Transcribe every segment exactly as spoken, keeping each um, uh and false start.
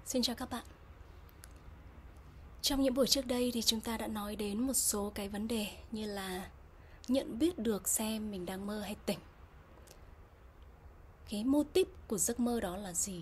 Xin chào các bạn. Trong những buổi trước đây thì chúng ta đã nói đến một số cái vấn đề như là nhận biết được xem mình đang mơ hay tỉnh. Cái mô típ của giấc mơ đó là gì?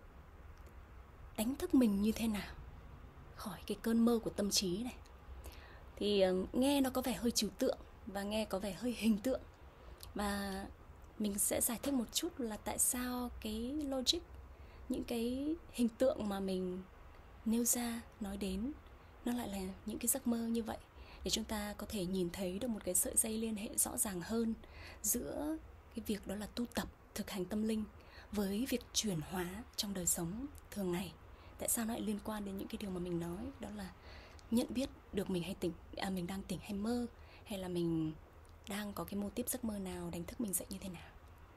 Đánh thức mình như thế nào khỏi cái cơn mơ của tâm trí này. Thì nghe nó có vẻ hơi trừu tượng và nghe có vẻ hơi hình tượng. Và mình sẽ giải thích một chút là tại sao cái logic, những cái hình tượng mà mình nêu ra, nói đến nó lại là những cái giấc mơ như vậy, để chúng ta có thể nhìn thấy được một cái sợi dây liên hệ rõ ràng hơn giữa cái việc đó là tu tập, thực hành tâm linh với việc chuyển hóa trong đời sống thường ngày. Tại sao nó lại liên quan đến những cái điều mà mình nói, đó là nhận biết được mình hay tỉnh, à, mình đang tỉnh hay mơ, hay là mình đang có cái mô típ giấc mơ nào đánh thức mình dậy như thế nào.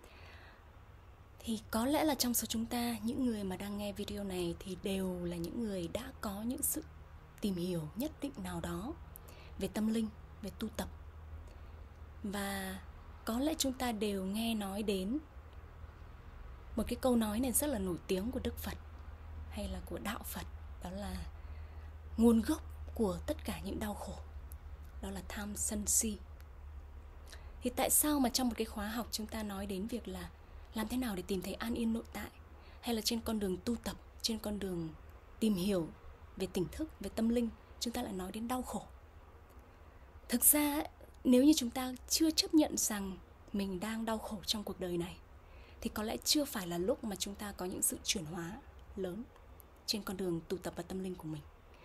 Thì có lẽ là trong số chúng ta, những người mà đang nghe video này thì đều là những người đã có những sự tìm hiểu nhất định nào đó về tâm linh, về tu tập. Và có lẽ chúng ta đều nghe nói đến một cái câu nói này rất là nổi tiếng của Đức Phật hay là của Đạo Phật, đó là nguồn gốc của tất cả những đau khổ, đó là tham sân si. Thì tại sao mà trong một cái khóa học chúng ta nói đến việc là làm thế nào để tìm thấy an yên nội tại, hay là trên con đường tu tập, trên con đường tìm hiểu về tỉnh thức, về tâm linh, chúng ta lại nói đến đau khổ? Thực ra nếu như chúng ta chưa chấp nhận rằng mình đang đau khổ trong cuộc đời này, thì có lẽ chưa phải là lúc mà chúng ta có những sự chuyển hóa lớn trên con đường tu tập và tâm linh của mình.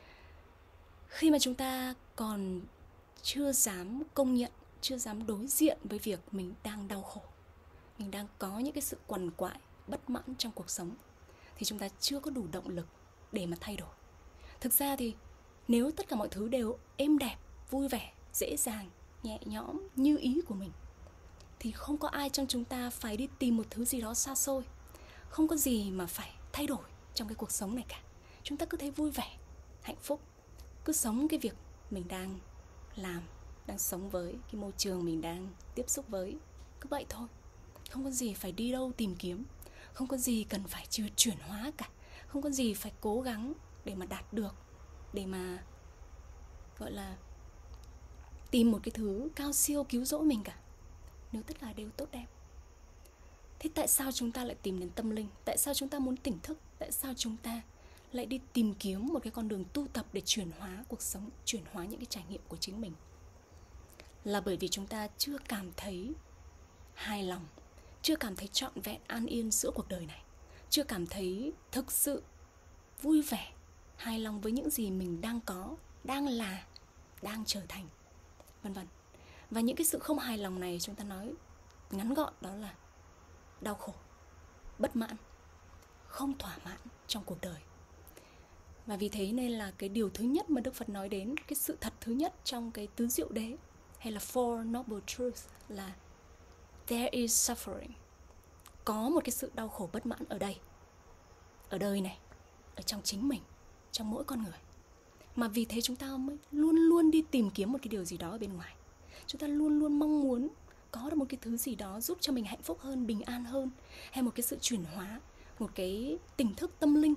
Khi mà chúng ta còn chưa dám công nhận, chưa dám đối diện với việc mình đang đau khổ, mình đang có những cái sự quằn quại, bất mãn trong cuộc sống, thì chúng ta chưa có đủ động lực để mà thay đổi. Thực ra thì nếu tất cả mọi thứ đều êm đẹp, vui vẻ, dễ dàng, nhẹ nhõm như ý của mình, thì không có ai trong chúng ta phải đi tìm một thứ gì đó xa xôi. Không có gì mà phải thay đổi trong cái cuộc sống này cả. Chúng ta cứ thấy vui vẻ, hạnh phúc, cứ sống cái việc mình đang làm, đang sống với cái môi trường mình đang tiếp xúc với, cứ vậy thôi. Không có gì phải đi đâu tìm kiếm, không có gì cần phải chuyển hóa cả, không có gì phải cố gắng để mà đạt được, để mà gọi là tìm một cái thứ cao siêu cứu rỗi mình cả, nếu tất cả đều tốt đẹp. Thế tại sao chúng ta lại tìm đến tâm linh? Tại sao chúng ta muốn tỉnh thức? Tại sao chúng ta lại đi tìm kiếm một cái con đường tu tập để chuyển hóa cuộc sống, chuyển hóa những cái trải nghiệm của chính mình? Là bởi vì chúng ta chưa cảm thấy hài lòng, chưa cảm thấy trọn vẹn an yên giữa cuộc đời này, chưa cảm thấy thực sự vui vẻ, hài lòng với những gì mình đang có, đang là, đang trở thành, vân vân. Và những cái sự không hài lòng này chúng ta nói ngắn gọn đó là đau khổ, bất mãn, không thỏa mãn trong cuộc đời. Và vì thế nên là cái điều thứ nhất mà Đức Phật nói đến, cái sự thật thứ nhất trong cái tứ diệu đế hay là Four Noble Truths là there is suffering. Có một cái sự đau khổ bất mãn ở đây, ở đời này, ở trong chính mình, trong mỗi con người. Mà vì thế chúng ta mới luôn luôn đi tìm kiếm một cái điều gì đó ở bên ngoài. Chúng ta luôn luôn mong muốn có được một cái thứ gì đó giúp cho mình hạnh phúc hơn, bình an hơn, hay một cái sự chuyển hóa, một cái tỉnh thức tâm linh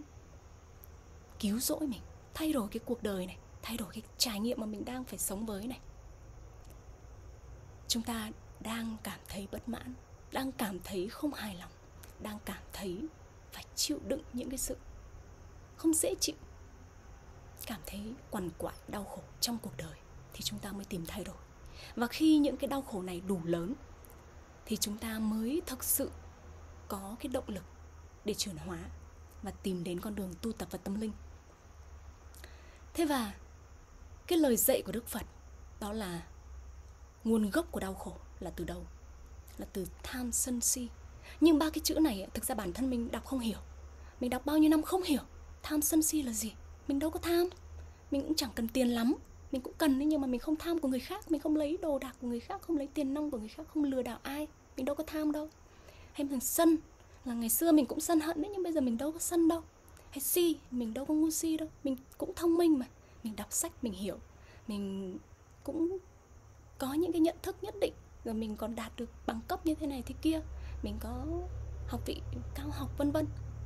cứu rỗi mình, thay đổi cái cuộc đời này, thay đổi cái trải nghiệm mà mình đang phải sống với này. Chúng ta đang cảm thấy bất mãn, đang cảm thấy không hài lòng, đang cảm thấy phải chịu đựng những cái sự không dễ chịu, cảm thấy quằn quại, đau khổ trong cuộc đời, thì chúng ta mới tìm thay đổi. Và khi những cái đau khổ này đủ lớn thì chúng ta mới thực sự có cái động lực để chuyển hóa và tìm đến con đường tu tập và tâm linh. Thế và cái lời dạy của Đức Phật đó là nguồn gốc của đau khổ là từ đâu? Là từ tham sân si. Nhưng ba cái chữ này thực ra bản thân mình đọc không hiểu. Mình đọc bao nhiêu năm không hiểu tham sân si là gì. Mình đâu có tham, mình cũng chẳng cần tiền lắm. Mình cũng cần đấy, nhưng mà mình không tham của người khác, mình không lấy đồ đạc của người khác, không lấy tiền nong của người khác, không lừa đảo ai. Mình đâu có tham đâu. Hay mình sân, là ngày xưa mình cũng sân hận đấy, nhưng bây giờ mình đâu có sân đâu. Hay si, mình đâu có ngu si đâu. Mình cũng thông minh mà. Mình đọc sách, mình hiểu. Mình cũng có những cái nhận thức nhất định, rồi mình còn đạt được bằng cấp như thế này thế kia, mình có học vị cao học vân vân.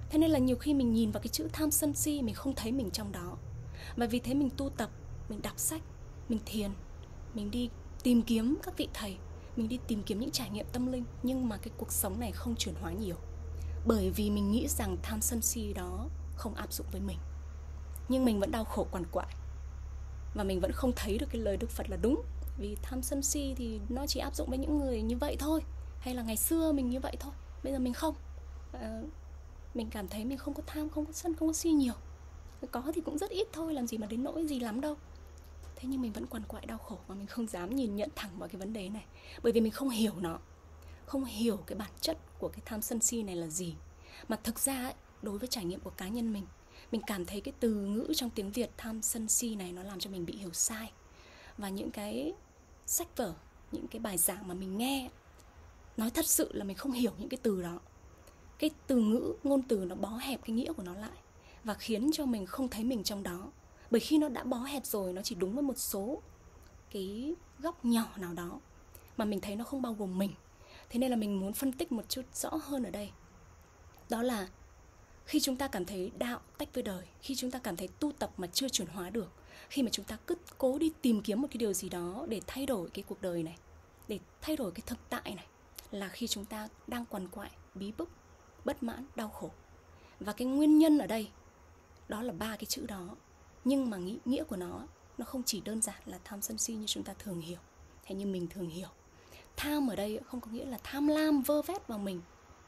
Thế nên là nhiều khi mình nhìn vào cái chữ tham sân si, mình không thấy mình trong đó. Và vì thế mình tu tập, mình đọc sách, mình thiền, mình đi tìm kiếm các vị thầy, mình đi tìm kiếm những trải nghiệm tâm linh. Nhưng mà cái cuộc sống này không chuyển hóa nhiều, bởi vì mình nghĩ rằng tham sân si đó không áp dụng với mình. Nhưng mình vẫn đau khổ quằn quại, và mình vẫn không thấy được cái lời Đức Phật là đúng. Vì tham sân si thì nó chỉ áp dụng với những người như vậy thôi, hay là ngày xưa mình như vậy thôi, bây giờ mình không. à, Mình cảm thấy mình không có tham, không có sân, không có si nhiều. Có thì cũng rất ít thôi, làm gì mà đến nỗi gì lắm đâu. Thế nhưng mình vẫn quằn quại đau khổ, và mình không dám nhìn nhận thẳng vào cái vấn đề này, bởi vì mình không hiểu nó, không hiểu cái bản chất của cái tham sân si này là gì. Mà thực ra ấy, đối với trải nghiệm của cá nhân mình, mình cảm thấy cái từ ngữ trong tiếng Việt tham sân si này nó làm cho mình bị hiểu sai. Và những cái sách vở, những cái bài giảng mà mình nghe, nói thật sự là mình không hiểu những cái từ đó. Cái từ ngữ, ngôn từ nó bó hẹp cái nghĩa của nó lại, và khiến cho mình không thấy mình trong đó. Bởi khi nó đã bó hẹp rồi, nó chỉ đúng với một số cái góc nhỏ nào đó, mà mình thấy nó không bao gồm mình. Thế nên là mình muốn phân tích một chút rõ hơn ở đây. Đó là khi chúng ta cảm thấy đạo tách với đời, khi chúng ta cảm thấy tu tập mà chưa chuyển hóa được, khi mà chúng ta cứ cố đi tìm kiếm một cái điều gì đó để thay đổi cái cuộc đời này, để thay đổi cái thực tại này, là khi chúng ta đang quằn quại, bí bức, bất mãn, đau khổ. Và cái nguyên nhân ở đây, đó là ba cái chữ đó. Nhưng mà nghĩ, nghĩa của nó, nó không chỉ đơn giản là tham sân si như chúng ta thường hiểu, hay như mình thường hiểu. Tham ở đây không có nghĩa là tham lam vơ vét vào mình,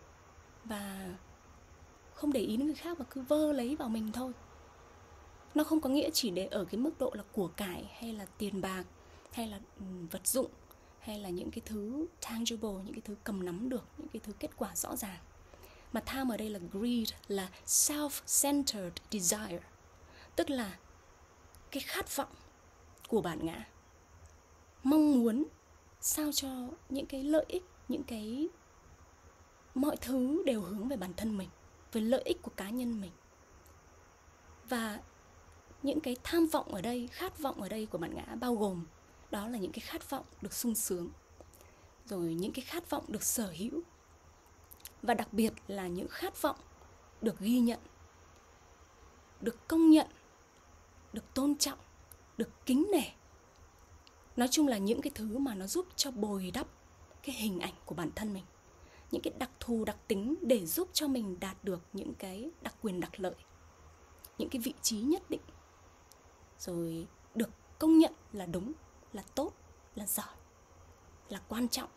và không để ý đến người khác và cứ vơ lấy vào mình thôi. Nó không có nghĩa chỉ để ở cái mức độ là của cải, hay là tiền bạc, hay là vật dụng, hay là những cái thứ tangible, những cái thứ cầm nắm được, những cái thứ kết quả rõ ràng. Mà tham ở đây là greed, là self-centered desire, tức là cái khát vọng của bản ngã, mong muốn sao cho những cái lợi ích, những cái mọi thứ đều hướng về bản thân mình, về lợi ích của cá nhân mình. Và những cái tham vọng ở đây, khát vọng ở đây của bản ngã bao gồm đó là những cái khát vọng được sung sướng, rồi những cái khát vọng được sở hữu, và đặc biệt là những khát vọng được ghi nhận, được công nhận, được tôn trọng, được kính nể. Nói chung là những cái thứ mà nó giúp cho bồi đắp cái hình ảnh của bản thân mình, những cái đặc thù, đặc tính để giúp cho mình đạt được những cái đặc quyền, đặc lợi, những cái vị trí nhất định, rồi được công nhận là đúng, là tốt, là giỏi, là quan trọng.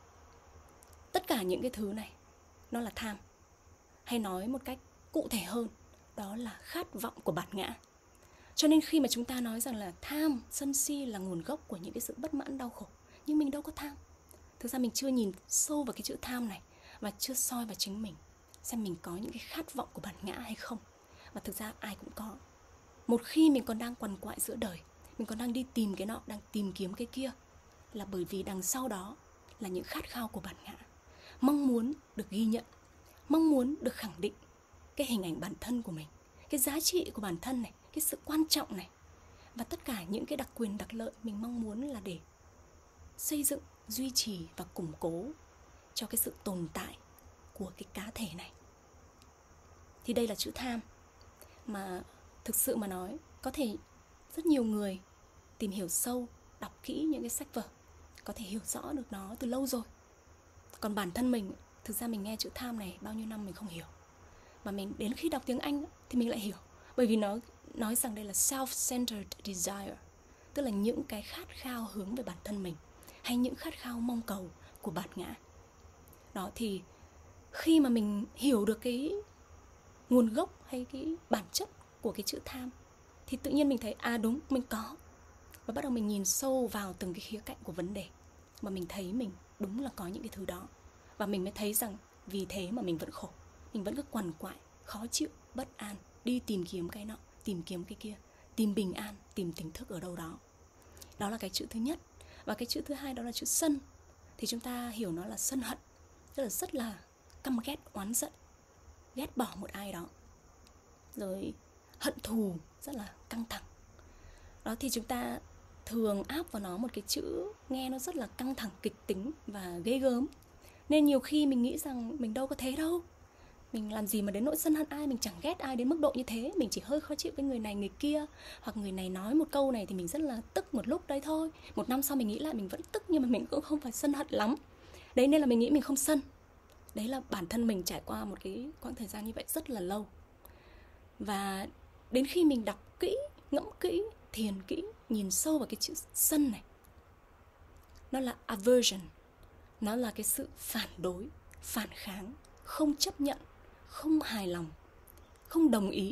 Tất cả những cái thứ này nó là tham. Hay nói một cách cụ thể hơn, đó là khát vọng của bản ngã. Cho nên khi mà chúng ta nói rằng là tham, sân si là nguồn gốc của những cái sự bất mãn, đau khổ, nhưng mình đâu có tham. Thực ra mình chưa nhìn sâu vào cái chữ tham này, và chưa soi vào chính mình, xem mình có những cái khát vọng của bản ngã hay không. Và thực ra ai cũng có. Một khi mình còn đang quằn quại giữa đời, mình còn đang đi tìm cái nọ, đang tìm kiếm cái kia, là bởi vì đằng sau đó là những khát khao của bản ngã. Mong muốn được ghi nhận, mong muốn được khẳng định cái hình ảnh bản thân của mình, cái giá trị của bản thân này, cái sự quan trọng này, và tất cả những cái đặc quyền, đặc lợi mình mong muốn là để xây dựng, duy trì và củng cố cho cái sự tồn tại của cái cá thể này. Thì đây là chữ tham, mà thực sự mà nói, có thể rất nhiều người tìm hiểu sâu, đọc kỹ những cái sách vở, có thể hiểu rõ được nó từ lâu rồi. Còn bản thân mình, thực ra mình nghe chữ tham này bao nhiêu năm mình không hiểu. Mà mình đến khi đọc tiếng Anh thì mình lại hiểu. Bởi vì nó nói rằng đây là self-centered desire, tức là những cái khát khao hướng về bản thân mình, hay những khát khao mong cầu của bản ngã. Đó, thì khi mà mình hiểu được cái nguồn gốc hay cái bản chất của cái chữ tham, thì tự nhiên mình thấy à đúng, mình có. Và bắt đầu mình nhìn sâu vào từng cái khía cạnh của vấn đề, mà mình thấy mình đúng là có những cái thứ đó. Và mình mới thấy rằng vì thế mà mình vẫn khổ, mình vẫn cứ quằn quại, khó chịu, bất an, đi tìm kiếm cái nọ, tìm kiếm cái kia, tìm bình an, tìm tỉnh thức ở đâu đó. Đó là cái chữ thứ nhất. Và cái chữ thứ hai đó là chữ sân. Thì chúng ta hiểu nó là sân hận, tức là rất là căm ghét, oán giận, ghét bỏ một ai đó, rồi hận thù, rất là căng thẳng. Đó, thì chúng ta thường áp vào nó một cái chữ nghe nó rất là căng thẳng, kịch tính và ghê gớm. Nên nhiều khi mình nghĩ rằng mình đâu có thế đâu, Mình làm gì mà đến nỗi sân hận ai, mình chẳng ghét ai đến mức độ như thế. Mình chỉ hơi khó chịu với người này người kia, hoặc người này nói một câu này thì mình rất là tức một lúc đấy thôi. Một năm sau mình nghĩ lại mình vẫn tức, nhưng mà mình cũng không phải sân hận lắm. Đấy nên là mình nghĩ mình không sân. Đấy là bản thân mình trải qua một cái quãng thời gian như vậy rất là lâu. Và đến khi mình đọc kỹ, ngẫm kỹ, thiền kỹ, nhìn sâu vào cái chữ sân này, nó là aversion. Nó là cái sự phản đối, phản kháng, không chấp nhận, không hài lòng, không đồng ý.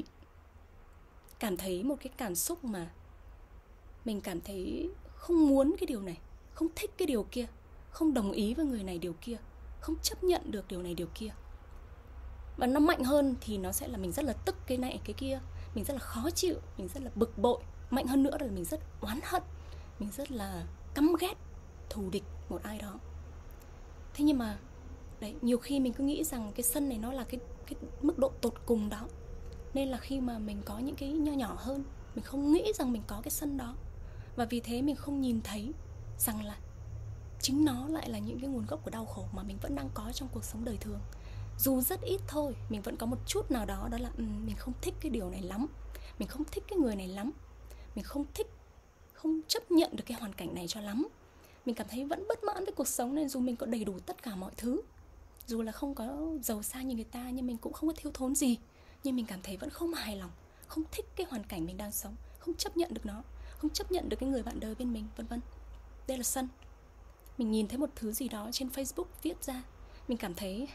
Cảm thấy một cái cảm xúc mà mình cảm thấy không muốn cái điều này, không thích cái điều kia, không đồng ý với người này điều kia, không chấp nhận được điều này điều kia. Và nó mạnh hơn thì nó sẽ là mình rất là tức cái này cái kia, mình rất là khó chịu, mình rất là bực bội. Mạnh hơn nữa là mình rất oán hận, mình rất là căm ghét, thù địch một ai đó. Thế nhưng mà đấy, nhiều khi mình cứ nghĩ rằng cái sân này nó là cái, cái mức độ tột cùng đó. Nên là khi mà mình có những cái nho nhỏ hơn, mình không nghĩ rằng mình có cái sân đó. Và vì thế mình không nhìn thấy rằng là chính nó lại là những cái nguồn gốc của đau khổ mà mình vẫn đang có trong cuộc sống đời thường. Dù rất ít thôi, mình vẫn có một chút nào đó, đó là um, mình không thích cái điều này lắm, mình không thích cái người này lắm, mình không thích, không chấp nhận được cái hoàn cảnh này cho lắm. Mình cảm thấy vẫn bất mãn với cuộc sống, nên dù mình có đầy đủ tất cả mọi thứ, dù là không có giàu sang như người ta, nhưng mình cũng không có thiếu thốn gì, nhưng mình cảm thấy vẫn không hài lòng, không thích cái hoàn cảnh mình đang sống, không chấp nhận được nó, không chấp nhận được cái người bạn đời bên mình, vân vân. Đây là sân. Mình nhìn thấy một thứ gì đó trên Facebook viết ra, mình cảm thấy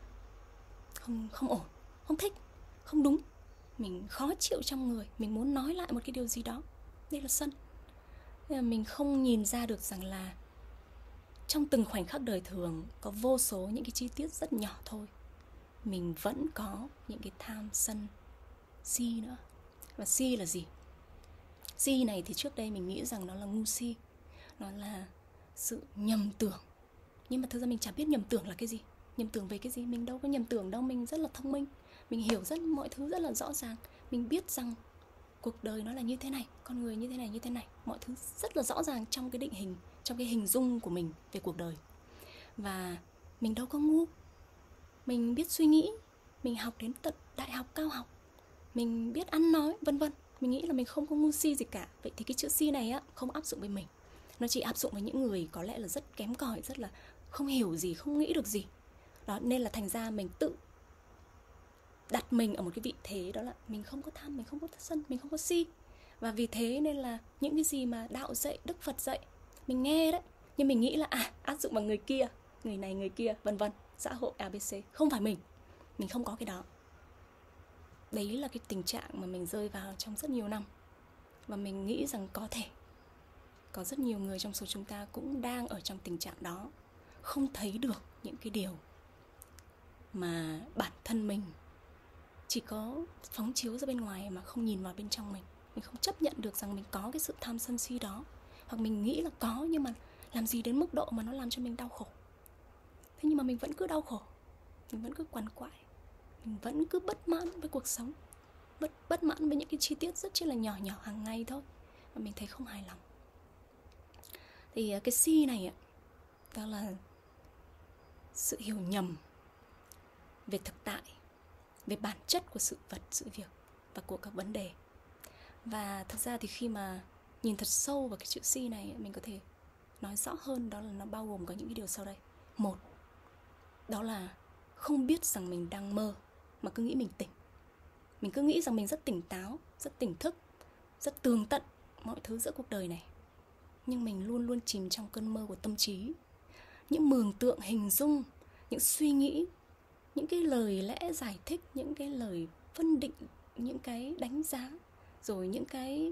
không, không ổn, không thích, không đúng. Mình khó chịu trong người, mình muốn nói lại một cái điều gì đó. Đây là sân. Nên là mình không nhìn ra được rằng là trong từng khoảnh khắc đời thường có vô số những cái chi tiết rất nhỏ thôi, mình vẫn có những cái tham sân si nữa. Và si là gì? Si này thì trước đây mình nghĩ rằng nó là ngu si, nó là sự nhầm tưởng. Nhưng mà thực ra mình chả biết nhầm tưởng là cái gì. Nhầm tưởng về cái gì? Mình đâu có nhầm tưởng đâu. Mình rất là thông minh, mình hiểu rất mọi thứ rất là rõ ràng. Mình biết rằng cuộc đời nó là như thế này, con người như thế này như thế này, mọi thứ rất là rõ ràng trong cái định hình, trong cái hình dung của mình về cuộc đời. Và mình đâu có ngu, mình biết suy nghĩ, mình học đến tận đại học, cao học, mình biết ăn nói, vân vân. Mình nghĩ là mình không có ngu si gì cả. Vậy thì cái chữ si này á, không áp dụng với mình. Nó chỉ áp dụng với những người có lẽ là rất kém cỏi, rất là không hiểu gì, không nghĩ được gì. Đó, nên là thành ra mình tự đặt mình ở một cái vị thế, đó là mình không có tham, mình không có sân, mình không có si. Và vì thế nên là những cái gì mà đạo dạy, Đức Phật dạy, mình nghe đấy, nhưng mình nghĩ là à, áp dụng vào người kia, người này người kia, vân vân, xã hội a bê xê. Không phải mình, mình không có cái đó. Đấy là cái tình trạng mà mình rơi vào trong rất nhiều năm. Và mình nghĩ rằng có thể có rất nhiều người trong số chúng ta cũng đang ở trong tình trạng đó, không thấy được những cái điều mà bản thân mình chỉ có phóng chiếu ra bên ngoài mà không nhìn vào bên trong mình. Mình không chấp nhận được rằng mình có cái sự tham sân si đó. Hoặc mình nghĩ là có, nhưng mà làm gì đến mức độ mà nó làm cho mình đau khổ. Thế nhưng mà mình vẫn cứ đau khổ, mình vẫn cứ quằn quại, mình vẫn cứ bất mãn với cuộc sống, bất, bất mãn với những cái chi tiết rất chi là nhỏ nhỏ hàng ngày thôi. Và mình thấy không hài lòng. Thì cái si này đó là sự hiểu nhầm về thực tại, về bản chất của sự vật, sự việc và của các vấn đề. Và thật ra thì khi mà nhìn thật sâu vào cái chữ si này, mình có thể nói rõ hơn, đó là nó bao gồm có những cái điều sau đây. Một, đó là không biết rằng mình đang mơ mà cứ nghĩ mình tỉnh. Mình cứ nghĩ rằng mình rất tỉnh táo, rất tỉnh thức, rất tường tận mọi thứ giữa cuộc đời này. Nhưng mình luôn luôn chìm trong cơn mơ của tâm trí. Những mường tượng, hình dung, những suy nghĩ, những cái lời lẽ giải thích, những cái lời phân định, những cái đánh giá, rồi những cái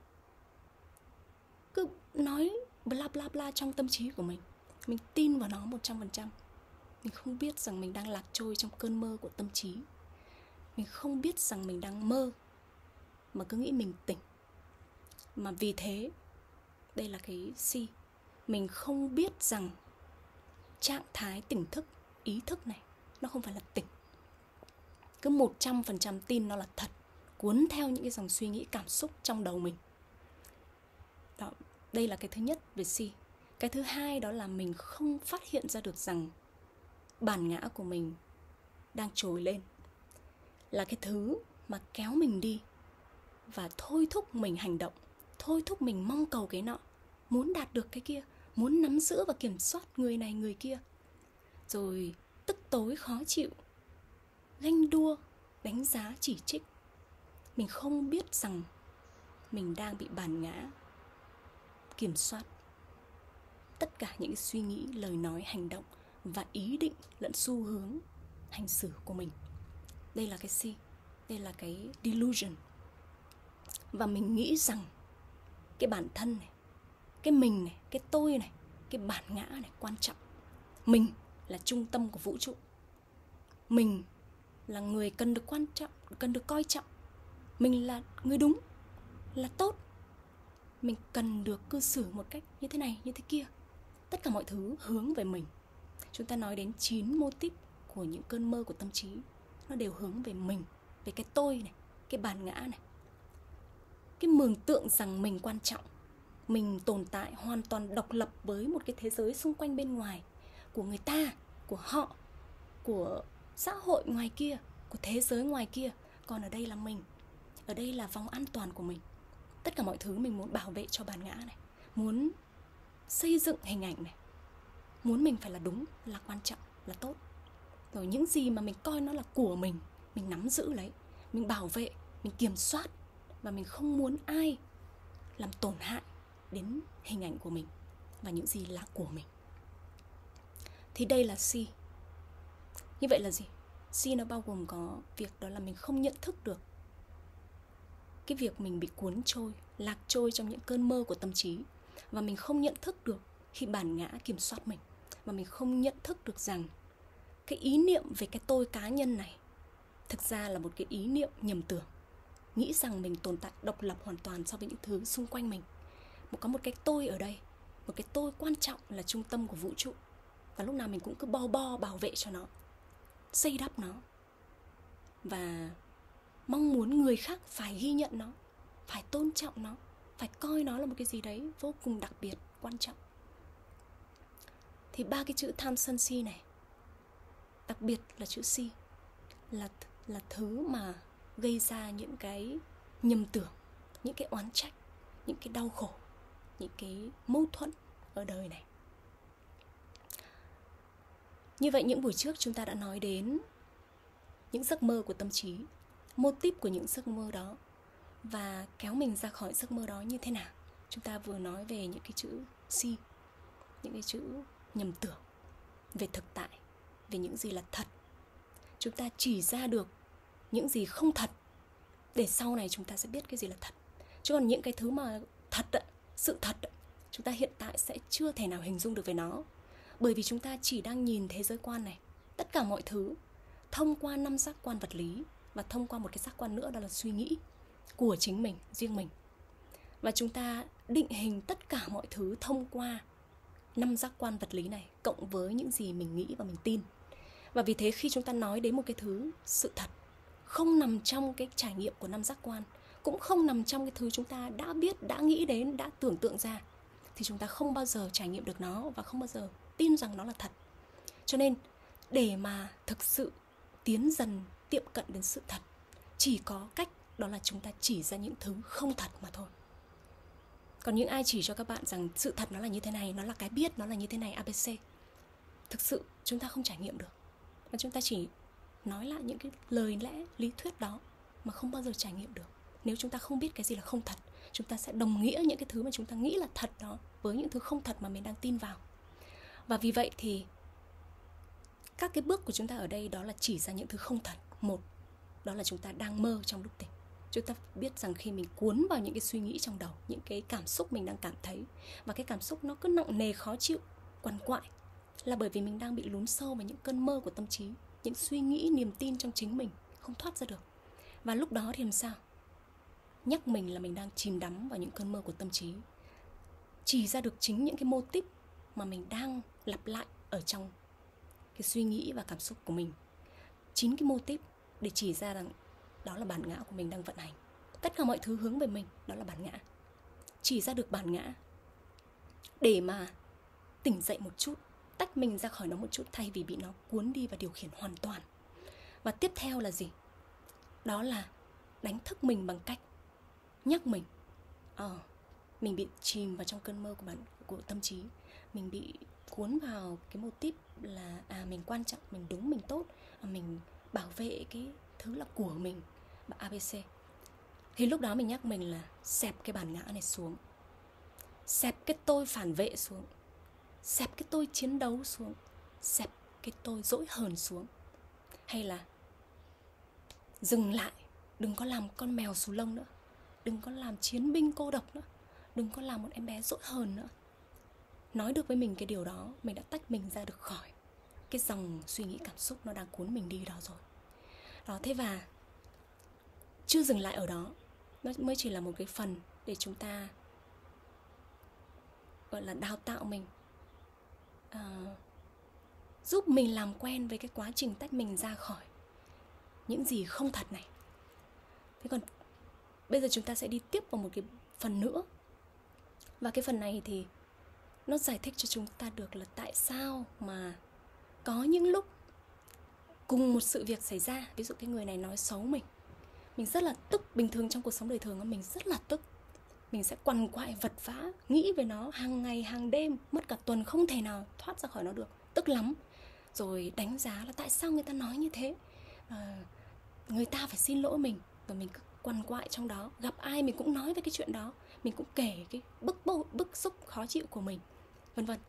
cứ nói bla bla bla trong tâm trí của mình. Mình tin vào nó một trăm phần trăm. Mình không biết rằng mình đang lạc trôi trong cơn mơ của tâm trí. Mình không biết rằng mình đang mơ mà cứ nghĩ mình tỉnh. Mà vì thế, đây là cái si. Mình không biết rằng trạng thái tỉnh thức, ý thức này, nó không phải là tỉnh. Cứ một trăm phần trăm tin nó là thật, cuốn theo những cái dòng suy nghĩ cảm xúc trong đầu mình. Đó, đây là cái thứ nhất về si. Cái thứ hai đó là mình không phát hiện ra được rằng bản ngã của mình đang trồi lên, là cái thứ mà kéo mình đi và thôi thúc mình hành động, thôi thúc mình mong cầu cái nọ, muốn đạt được cái kia, muốn nắm giữ và kiểm soát người này người kia. Rồi tức tối khó chịu, ganh đua, đánh giá, chỉ trích. Mình không biết rằng mình đang bị bản ngã kiểm soát tất cả những suy nghĩ, lời nói, hành động và ý định lẫn xu hướng hành xử của mình. Đây là cái si, đây là cái delusion. Và mình nghĩ rằng cái bản thân này, cái mình này, cái tôi này, cái bản ngã này quan trọng. Mình là trung tâm của vũ trụ. Mình là người cần được quan trọng, cần được coi trọng. Mình là người đúng, là tốt. Mình cần được cư xử một cách như thế này, như thế kia. Tất cả mọi thứ hướng về mình. Chúng ta nói đến chín mô típ của những cơn mơ của tâm trí. Nó đều hướng về mình, về cái tôi này, cái bản ngã này. Cái mường tượng rằng mình quan trọng, mình tồn tại hoàn toàn độc lập với một cái thế giới xung quanh bên ngoài, của người ta, của họ, của xã hội ngoài kia, của thế giới ngoài kia. Còn ở đây là mình, ở đây là vòng an toàn của mình. Tất cả mọi thứ mình muốn bảo vệ cho bản ngã này, muốn xây dựng hình ảnh này, muốn mình phải là đúng, là quan trọng, là tốt. Rồi những gì mà mình coi nó là của mình, mình nắm giữ lấy, mình bảo vệ, mình kiểm soát. Và mình không muốn ai làm tổn hại đến hình ảnh của mình và những gì là của mình. Thì đây là si. Như vậy là gì? Si nó bao gồm có việc đó là mình không nhận thức được cái việc mình bị cuốn trôi, lạc trôi trong những cơn mơ của tâm trí. Và mình không nhận thức được khi bản ngã kiểm soát mình. Và mình không nhận thức được rằng cái ý niệm về cái tôi cá nhân này thực ra là một cái ý niệm nhầm tưởng. Nghĩ rằng mình tồn tại độc lập hoàn toàn so với những thứ xung quanh mình. Có một cái tôi ở đây, một cái tôi quan trọng là trung tâm của vũ trụ. Và lúc nào mình cũng cứ bo bo bảo vệ cho nó, xây đắp nó. Và mong muốn người khác phải ghi nhận nó, phải tôn trọng nó, phải coi nó là một cái gì đấy vô cùng đặc biệt, quan trọng. Thì ba cái chữ tham sân si này, đặc biệt là chữ si, là, là thứ mà gây ra những cái nhầm tưởng, những cái oán trách, những cái đau khổ, những cái mâu thuẫn ở đời này. Như vậy những buổi trước chúng ta đã nói đến những giấc mơ của tâm trí, mô típ của những giấc mơ đó và kéo mình ra khỏi giấc mơ đó như thế nào. Chúng ta vừa nói về những cái chữ si, những cái chữ nhầm tưởng, về thực tại, về những gì là thật. Chúng ta chỉ ra được những gì không thật để sau này chúng ta sẽ biết cái gì là thật. Chứ còn những cái thứ mà thật, sự thật, chúng ta hiện tại sẽ chưa thể nào hình dung được về nó. Bởi vì chúng ta chỉ đang nhìn thế giới quan này, tất cả mọi thứ thông qua năm giác quan vật lý và thông qua một cái giác quan nữa, đó là suy nghĩ của chính mình, riêng mình. Và chúng ta định hình tất cả mọi thứ thông qua năm giác quan vật lý này, cộng với những gì mình nghĩ và mình tin. Và vì thế khi chúng ta nói đến một cái thứ sự thật không nằm trong cái trải nghiệm của năm giác quan, cũng không nằm trong cái thứ chúng ta đã biết, đã nghĩ đến, đã tưởng tượng ra, thì chúng ta không bao giờ trải nghiệm được nó và không bao giờ tin rằng nó là thật. Cho nên để mà thực sự tiến dần tiệm cận đến sự thật, chỉ có cách đó là chúng ta chỉ ra những thứ không thật mà thôi. Còn những ai chỉ cho các bạn rằng sự thật nó là như thế này, nó là cái biết, nó là như thế này, a bê xê, thực sự chúng ta không trải nghiệm được. Và chúng ta chỉ nói lại những cái lời lẽ, lý thuyết đó mà không bao giờ trải nghiệm được. Nếu chúng ta không biết cái gì là không thật, chúng ta sẽ đồng nghĩa những cái thứ mà chúng ta nghĩ là thật đó với những thứ không thật mà mình đang tin vào. Và vì vậy thì các cái bước của chúng ta ở đây đó là chỉ ra những thứ không thật. Một, đó là chúng ta đang mơ trong lúc tỉnh. Chúng ta biết rằng khi mình cuốn vào những cái suy nghĩ trong đầu, những cái cảm xúc mình đang cảm thấy, và cái cảm xúc nó cứ nặng nề khó chịu, quằn quại, là bởi vì mình đang bị lún sâu vào những cơn mơ của tâm trí, những suy nghĩ, niềm tin trong chính mình không thoát ra được. Và lúc đó thì làm sao? Nhắc mình là mình đang chìm đắm vào những cơn mơ của tâm trí, chỉ ra được chính những cái mô típ mà mình đang lặp lại ở trong cái suy nghĩ và cảm xúc của mình. Chín cái mô típ để chỉ ra rằng đó là bản ngã của mình đang vận hành. Tất cả mọi thứ hướng về mình, đó là bản ngã. Chỉ ra được bản ngã để mà tỉnh dậy một chút, tách mình ra khỏi nó một chút, thay vì bị nó cuốn đi và điều khiển hoàn toàn. Và tiếp theo là gì? Đó là đánh thức mình bằng cách nhắc mình Ờ, mình bị chìm vào trong cơn mơ của, bản, của tâm trí. Mình bị cuốn vào cái mô típ là à mình quan trọng, mình đúng, mình tốt, à, mình bảo vệ cái thứ là của mình, a bê xê. Thì lúc đó mình nhắc mình là xẹp cái bản ngã này xuống, xẹp cái tôi phản vệ xuống, xẹp cái tôi chiến đấu xuống, xẹp cái tôi dỗi hờn xuống. Hay là dừng lại, đừng có làm con mèo xù lông nữa, đừng có làm chiến binh cô độc nữa, đừng có làm một em bé dỗi hờn nữa. Nói được với mình cái điều đó, mình đã tách mình ra được khỏi cái dòng suy nghĩ cảm xúc nó đang cuốn mình đi đó rồi. Đó, thế và chưa dừng lại ở đó, nó mới chỉ là một cái phần để chúng ta gọi là đào tạo mình, à, giúp mình làm quen với cái quá trình tách mình ra khỏi những gì không thật này. Thế còn bây giờ chúng ta sẽ đi tiếp vào một cái phần nữa. Và cái phần này thì nó giải thích cho chúng ta được là tại sao mà có những lúc cùng một sự việc xảy ra, ví dụ cái người này nói xấu mình, mình rất là tức. Bình thường trong cuộc sống đời thường mình rất là tức, mình sẽ quằn quại vật vã, nghĩ về nó hàng ngày hàng đêm, mất cả tuần không thể nào thoát ra khỏi nó được, tức lắm. Rồi đánh giá là tại sao người ta nói như thế, à, người ta phải xin lỗi mình. Và mình cứ quằn quại trong đó, gặp ai mình cũng nói về cái chuyện đó, mình cũng kể cái bức bức, bức xúc khó chịu của mình, vân vân.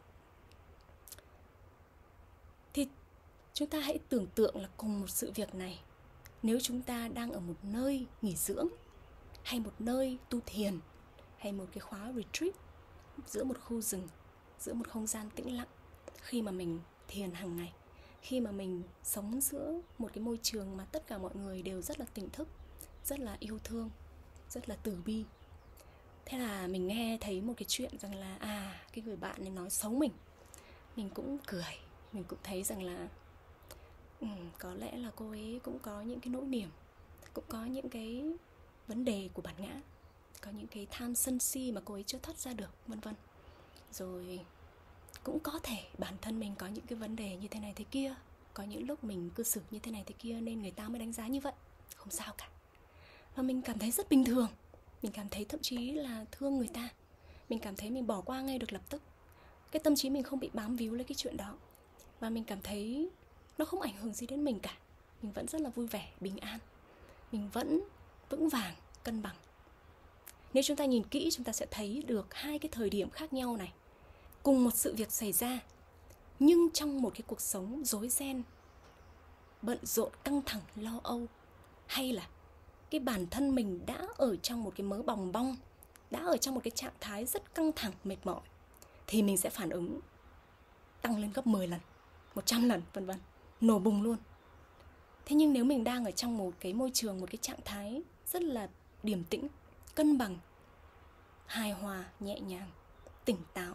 Thì chúng ta hãy tưởng tượng là cùng một sự việc này, nếu chúng ta đang ở một nơi nghỉ dưỡng, hay một nơi tu thiền, hay một cái khóa retreat giữa một khu rừng, giữa một không gian tĩnh lặng, khi mà mình thiền hàng ngày, khi mà mình sống giữa một cái môi trường mà tất cả mọi người đều rất là tỉnh thức, rất là yêu thương, rất là từ bi. Thế là mình nghe thấy một cái chuyện rằng là à, cái người bạn này nói xấu mình, mình cũng cười, mình cũng thấy rằng là ừ, có lẽ là cô ấy cũng có những cái nỗi niềm, cũng có những cái vấn đề của bản ngã, có những cái tham sân si mà cô ấy chưa thoát ra được, vân vân. Rồi cũng có thể bản thân mình có những cái vấn đề như thế này thế kia, có những lúc mình cư xử như thế này thế kia nên người ta mới đánh giá như vậy, không sao cả. Và mình cảm thấy rất bình thường, mình cảm thấy thậm chí là thương người ta, mình cảm thấy mình bỏ qua ngay được lập tức. Cái tâm trí mình không bị bám víu lấy cái chuyện đó, và mình cảm thấy nó không ảnh hưởng gì đến mình cả. Mình vẫn rất là vui vẻ, bình an, mình vẫn vững vàng, cân bằng. Nếu chúng ta nhìn kỹ, chúng ta sẽ thấy được hai cái thời điểm khác nhau này, cùng một sự việc xảy ra, nhưng trong một cái cuộc sống rối ren, bận rộn, căng thẳng, lo âu, hay là cái bản thân mình đã ở trong một cái mớ bòng bong, đã ở trong một cái trạng thái rất căng thẳng, mệt mỏi, thì mình sẽ phản ứng tăng lên gấp mười lần, một trăm lần, vân vân, nổ bùng luôn. Thế nhưng nếu mình đang ở trong một cái môi trường, một cái trạng thái rất là điềm tĩnh, cân bằng, hài hòa, nhẹ nhàng, tỉnh táo,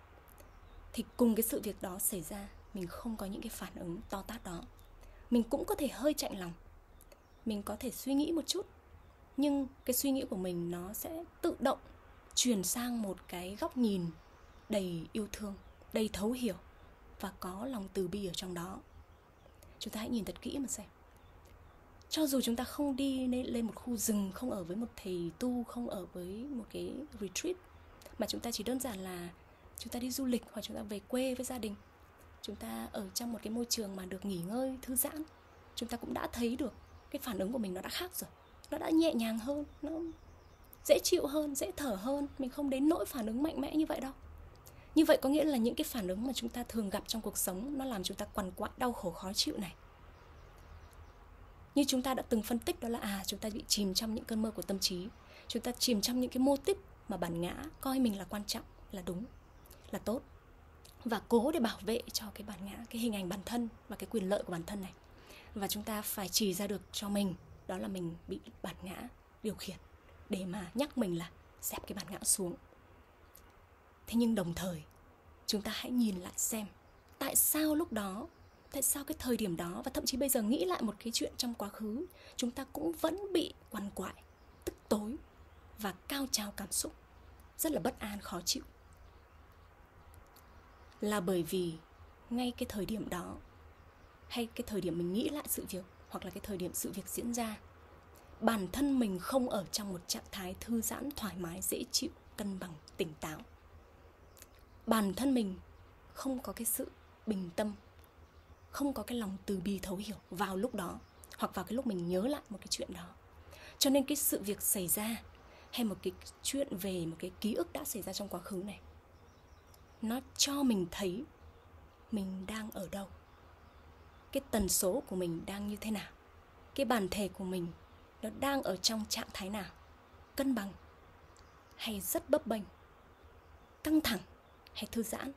thì cùng cái sự việc đó xảy ra, mình không có những cái phản ứng to tát đó. Mình cũng có thể hơi chạnh lòng, mình có thể suy nghĩ một chút, nhưng cái suy nghĩ của mình nó sẽ tự động chuyển sang một cái góc nhìn đầy yêu thương, đầy thấu hiểu và có lòng từ bi ở trong đó. Chúng ta hãy nhìn thật kỹ mà xem. Cho dù chúng ta không đi lên một khu rừng, không ở với một thầy tu, không ở với một cái retreat, mà chúng ta chỉ đơn giản là chúng ta đi du lịch hoặc chúng ta về quê với gia đình, chúng ta ở trong một cái môi trường mà được nghỉ ngơi, thư giãn, chúng ta cũng đã thấy được cái phản ứng của mình nó đã khác rồi. Nó đã nhẹ nhàng hơn, nó dễ chịu hơn, dễ thở hơn. Mình không đến nỗi phản ứng mạnh mẽ như vậy đâu. Như vậy có nghĩa là những cái phản ứng mà chúng ta thường gặp trong cuộc sống, nó làm chúng ta quằn quại, đau khổ, khó chịu này. Như chúng ta đã từng phân tích, đó là à, chúng ta bị chìm trong những cơn mơ của tâm trí, chúng ta chìm trong những cái mô típ mà bản ngã coi mình là quan trọng, là đúng, là tốt, và cố để bảo vệ cho cái bản ngã, cái hình ảnh bản thân và cái quyền lợi của bản thân này. Và chúng ta phải chỉ ra được cho mình, đó là mình bị bản ngã điều khiển, để mà nhắc mình là dẹp cái bản ngã xuống. Thế nhưng đồng thời, chúng ta hãy nhìn lại xem tại sao lúc đó, tại sao cái thời điểm đó, và thậm chí bây giờ nghĩ lại một cái chuyện trong quá khứ, chúng ta cũng vẫn bị quằn quại, tức tối và cao trào cảm xúc, rất là bất an, khó chịu. Là bởi vì ngay cái thời điểm đó, hay cái thời điểm mình nghĩ lại sự việc, hoặc là cái thời điểm sự việc diễn ra, bản thân mình không ở trong một trạng thái thư giãn, thoải mái, dễ chịu, cân bằng, tỉnh táo. Bản thân mình không có cái sự bình tâm, không có cái lòng từ bi thấu hiểu vào lúc đó, hoặc vào cái lúc mình nhớ lại một cái chuyện đó. Cho nên cái sự việc xảy ra, hay một cái chuyện về một cái ký ức đã xảy ra trong quá khứ này, nó cho mình thấy mình đang ở đâu, cái tần số của mình đang như thế nào, cái bản thể của mình nó đang ở trong trạng thái nào, cân bằng hay rất bấp bênh, căng thẳng hay thư giãn,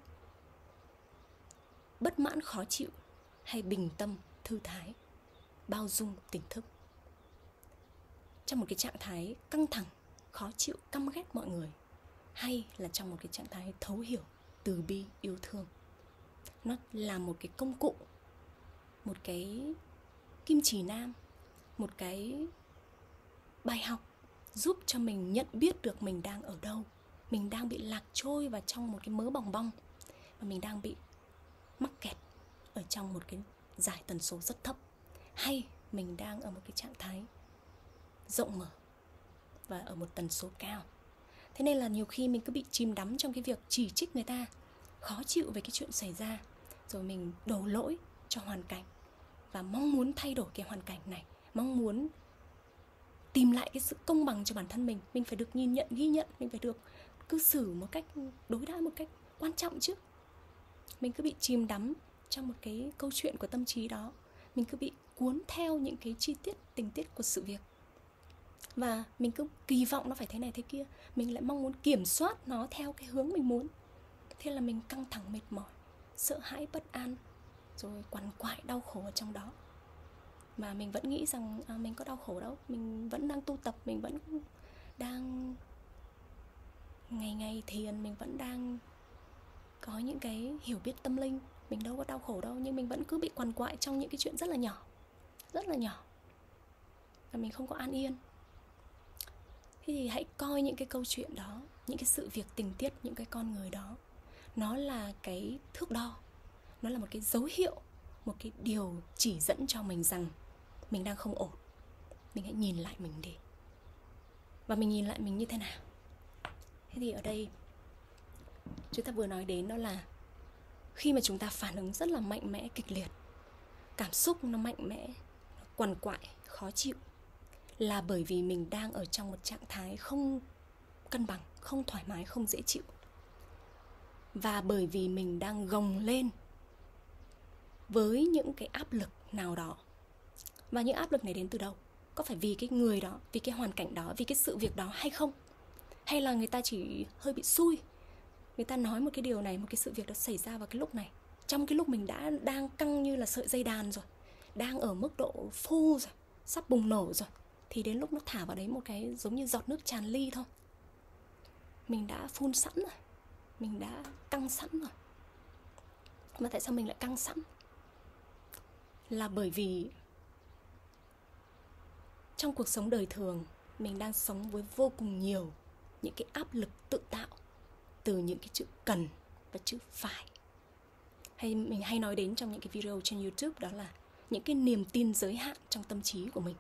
bất mãn khó chịu hay bình tâm, thư thái, bao dung, tỉnh thức. Trong một cái trạng thái căng thẳng, khó chịu, căm ghét mọi người, hay là trong một cái trạng thái thấu hiểu, từ bi, yêu thương. Nó là một cái công cụ, một cái kim chỉ nam, một cái bài học giúp cho mình nhận biết được mình đang ở đâu. Mình đang bị lạc trôi vào trong một cái mớ bòng bong, và mình đang bị mắc kẹt ở trong một cái giải tần số rất thấp, hay mình đang ở một cái trạng thái rộng mở và ở một tần số cao. Thế nên là nhiều khi mình cứ bị chìm đắm trong cái việc chỉ trích người ta, khó chịu về cái chuyện xảy ra, rồi mình đổ lỗi cho hoàn cảnh và mong muốn thay đổi cái hoàn cảnh này, mong muốn tìm lại cái sự công bằng cho bản thân mình. Mình phải được nhìn nhận, ghi nhận, mình phải được cư xử một cách, đối đãi một cách quan trọng chứ. Mình cứ bị chìm đắm trong một cái câu chuyện của tâm trí đó, mình cứ bị cuốn theo những cái chi tiết, tình tiết của sự việc, và mình cứ kỳ vọng nó phải thế này thế kia. Mình lại mong muốn kiểm soát nó theo cái hướng mình muốn. Thế là mình căng thẳng, mệt mỏi, sợ hãi, bất an, rồi quằn quại, đau khổ ở trong đó. Mà mình vẫn nghĩ rằng à, mình có đau khổ đâu, mình vẫn đang tu tập, mình vẫn đang ngày ngày thiền, mình vẫn đang có những cái hiểu biết tâm linh, mình đâu có đau khổ đâu. Nhưng mình vẫn cứ bị quằn quại trong những cái chuyện rất là nhỏ, rất là nhỏ, và mình không có an yên. Thế thì hãy coi những cái câu chuyện đó, những cái sự việc, tình tiết, những cái con người đó, nó là cái thước đo, nó là một cái dấu hiệu, một cái điều chỉ dẫn cho mình rằng mình đang không ổn. Mình hãy nhìn lại mình đi. Và mình nhìn lại mình như thế nào? Thế thì ở đây chúng ta vừa nói đến đó là khi mà chúng ta phản ứng rất là mạnh mẽ, kịch liệt, cảm xúc nó mạnh mẽ, nó quằn quại, khó chịu, là bởi vì mình đang ở trong một trạng thái không cân bằng, không thoải mái, không dễ chịu. Và bởi vì mình đang gồng lên với những cái áp lực nào đó. Và những áp lực này đến từ đâu? Có phải vì cái người đó, vì cái hoàn cảnh đó, vì cái sự việc đó hay không? Hay là người ta chỉ hơi bị xui, người ta nói một cái điều này, một cái sự việc đó xảy ra vào cái lúc này, trong cái lúc mình đã đang căng như là sợi dây đàn rồi, đang ở mức độ full rồi, sắp bùng nổ rồi, thì đến lúc nó thả vào đấy một cái giống như giọt nước tràn ly thôi. Mình đã phun sẵn rồi, mình đã căng sẵn rồi. Mà tại sao mình lại căng sẵn? Là bởi vì trong cuộc sống đời thường, mình đang sống với vô cùng nhiều những cái áp lực tự tạo từ những cái chữ cần và chữ phải. Hay mình hay nói đến trong những cái video trên YouTube, đó là những cái niềm tin giới hạn trong tâm trí của mình.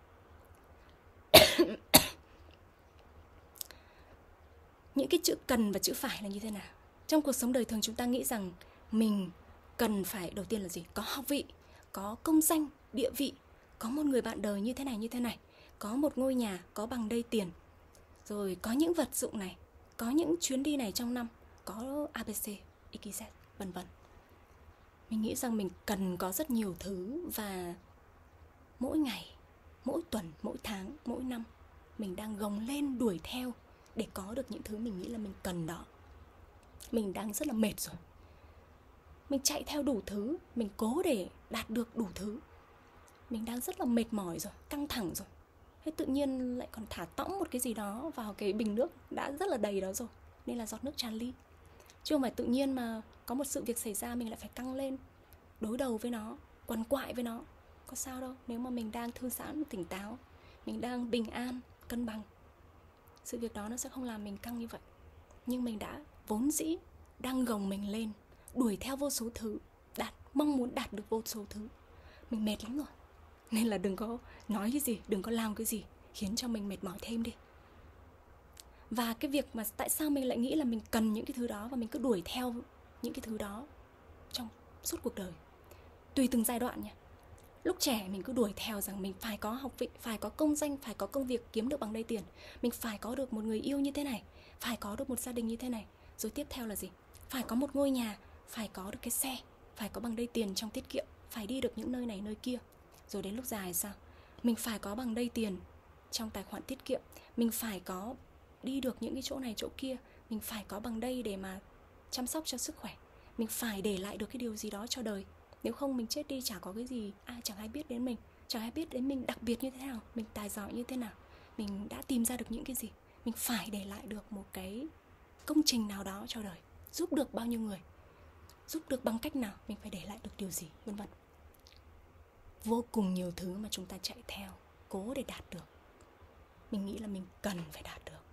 Những cái chữ cần và chữ phải là như thế nào? Trong cuộc sống đời thường chúng ta nghĩ rằng mình cần phải, đầu tiên là gì? Có học vị, có công danh, địa vị, có một người bạn đời như thế này như thế này, có một ngôi nhà, có bằng đây tiền, rồi có những vật dụng này, có những chuyến đi này trong năm, có a bê xê, ích i dét, vân vân. Mình nghĩ rằng mình cần có rất nhiều thứ, và mỗi ngày, mỗi tuần, mỗi tháng, mỗi năm mình đang gồng lên đuổi theo để có được những thứ mình nghĩ là mình cần đó. Mình đang rất là mệt rồi, mình chạy theo đủ thứ, mình cố để đạt được đủ thứ. Mình đang rất là mệt mỏi rồi, căng thẳng rồi. Thế tự nhiên lại còn thả tõng một cái gì đó vào cái bình nước đã rất là đầy đó rồi, nên là giọt nước tràn ly. Chứ không phải tự nhiên mà có một sự việc xảy ra mình lại phải căng lên, đối đầu với nó, quằn quại với nó. Có sao đâu, nếu mà mình đang thư giãn, tỉnh táo, mình đang bình an, cân bằng, sự việc đó nó sẽ không làm mình căng như vậy. Nhưng mình đã vốn dĩ đang gồng mình lên, đuổi theo vô số thứ, đạt, mong muốn đạt được vô số thứ. Mình mệt lắm rồi. Nên là đừng có nói cái gì, đừng có làm cái gì khiến cho mình mệt mỏi thêm đi. Và cái việc mà tại sao mình lại nghĩ là mình cần những cái thứ đó và mình cứ đuổi theo những cái thứ đó trong suốt cuộc đời, tùy từng giai đoạn nha. Lúc trẻ mình cứ đuổi theo rằng mình phải có học vị, phải có công danh, phải có công việc kiếm được bằng đây tiền, mình phải có được một người yêu như thế này, phải có được một gia đình như thế này. Rồi tiếp theo là gì? Phải có một ngôi nhà, phải có được cái xe, phải có bằng đây tiền trong tiết kiệm, phải đi được những nơi này nơi kia. Rồi đến lúc dài sao? Mình phải có bằng đây tiền trong tài khoản tiết kiệm, mình phải có đi được những cái chỗ này chỗ kia, mình phải có bằng đây để mà chăm sóc cho sức khỏe, mình phải để lại được cái điều gì đó cho đời. Nếu không mình chết đi chả có cái gì, ai chẳng ai biết đến mình, chẳng ai biết đến mình đặc biệt như thế nào, mình tài giỏi như thế nào, mình đã tìm ra được những cái gì. Mình phải để lại được một cái công trình nào đó cho đời, giúp được bao nhiêu người, giúp được bằng cách nào, mình phải để lại được điều gì, vân vân. Vô cùng nhiều thứ mà chúng ta chạy theo, cố để đạt được. Mình nghĩ là mình cần phải đạt được.